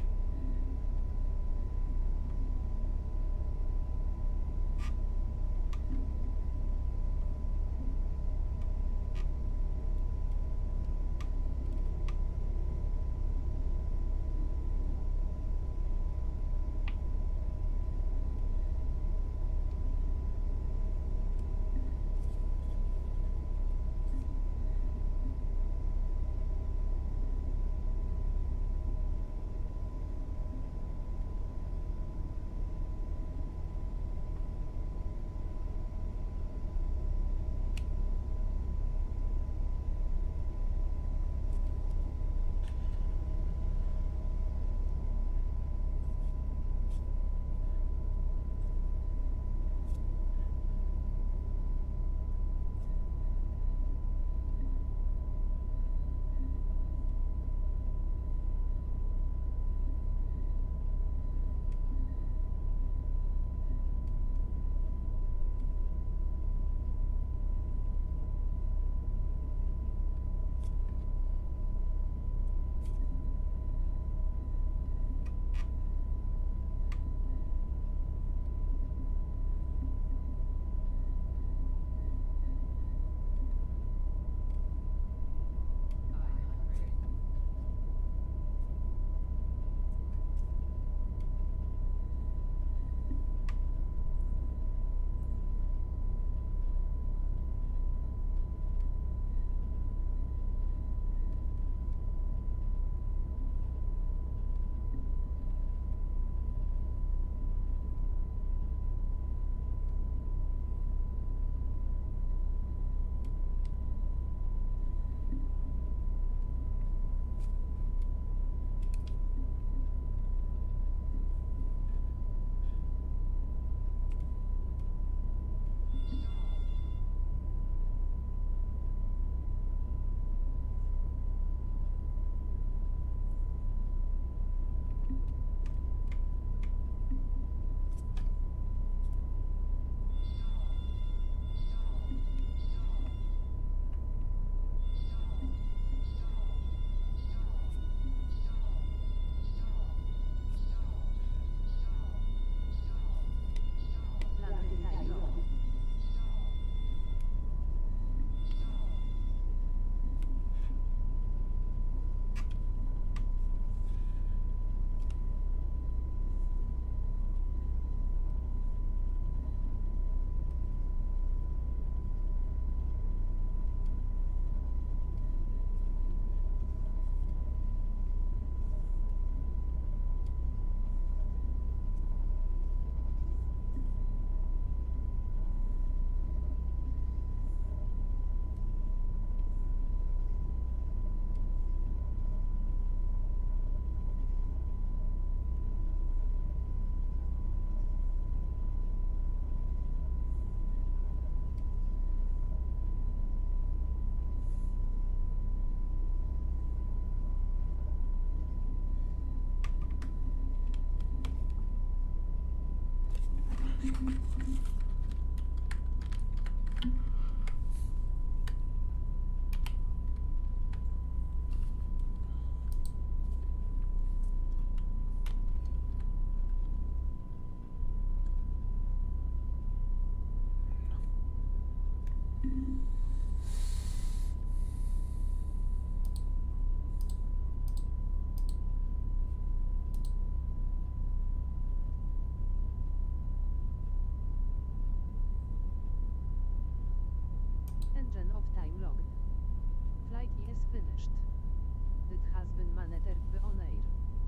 Engine of time logged. Flight is finished. It has been monitored on air.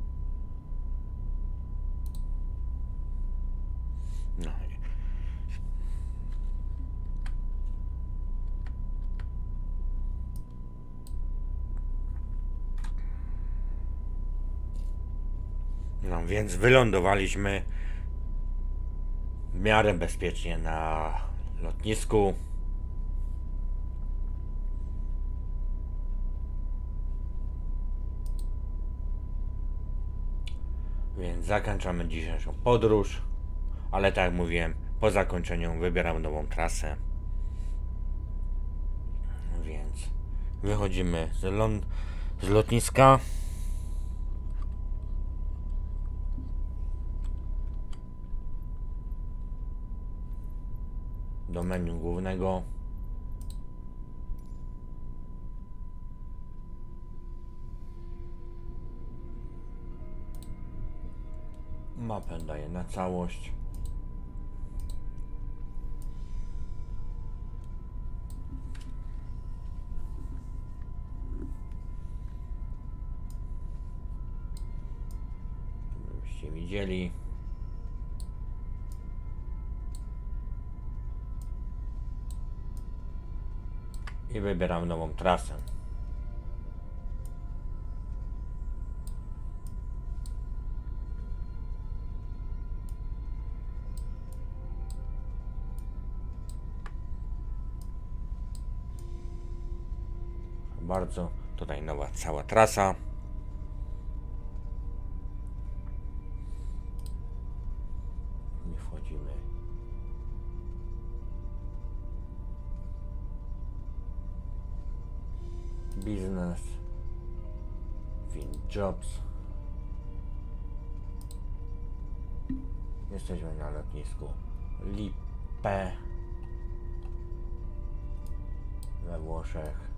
No. No więc wylądowaliśmy w miarę bezpiecznie na lotnisku. Więc zakończamy dzisiejszą podróż, ale tak jak mówiłem, po zakończeniu wybieram nową trasę. Więc wychodzimy z lotniska. Do menu głównego. Mapę daję na całość. Żebyście widzieli. I wybieram nową trasę. Bardzo tutaj nowa cała trasa. I wchodzimy. Business, Jobs. Jesteśmy na lotnisku Lippe we Włoszech.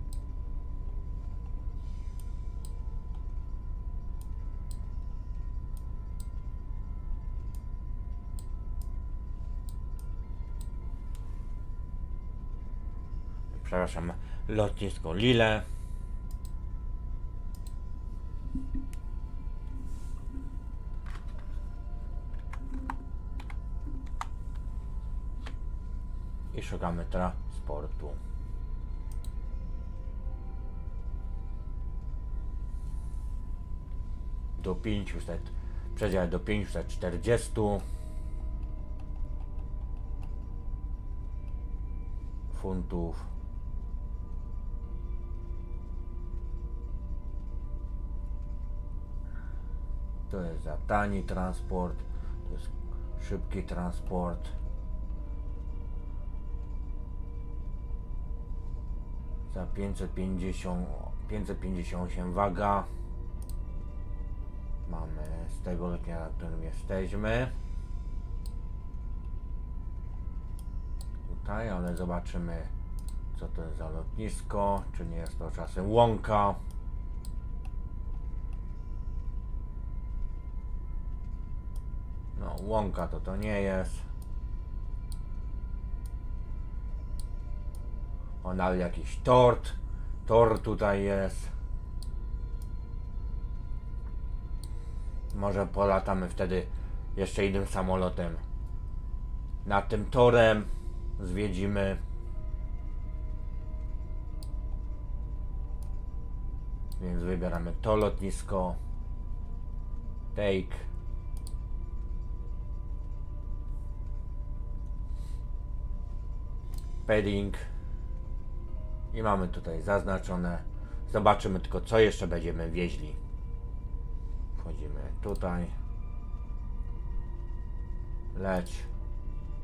Przepraszam, lotnisko Lille. I szukamy transportu. Do 500, przedział do 540 funtów. To jest za tani transport, to jest szybki transport. Za 558 waga. Mamy z tego lotnia, na którym jesteśmy. Tutaj, ale zobaczymy, co to jest za lotnisko, czy nie jest to czasem łąka. No, łąka to nie jest. O, nawet jakiś tor tutaj jest. Może polatamy wtedy jeszcze innym samolotem. Nad tym torem zwiedzimy. Więc wybieramy to lotnisko. Take. Padding. I mamy tutaj zaznaczone. Zobaczymy tylko, co jeszcze będziemy wieźli. Wchodzimy tutaj. Leć.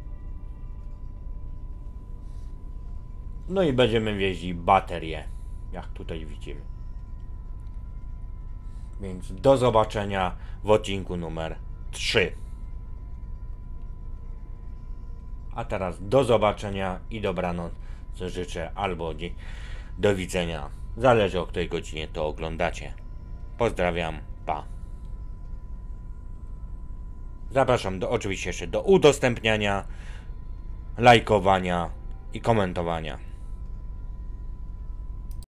No i będziemy wieźli baterie, jak tutaj widzimy. Więc do zobaczenia w odcinku numer 3. A teraz do zobaczenia i dobranoc życzę, albo do widzenia. Zależy, o której godzinie to oglądacie. Pozdrawiam, pa. Zapraszam oczywiście jeszcze do udostępniania, lajkowania i komentowania.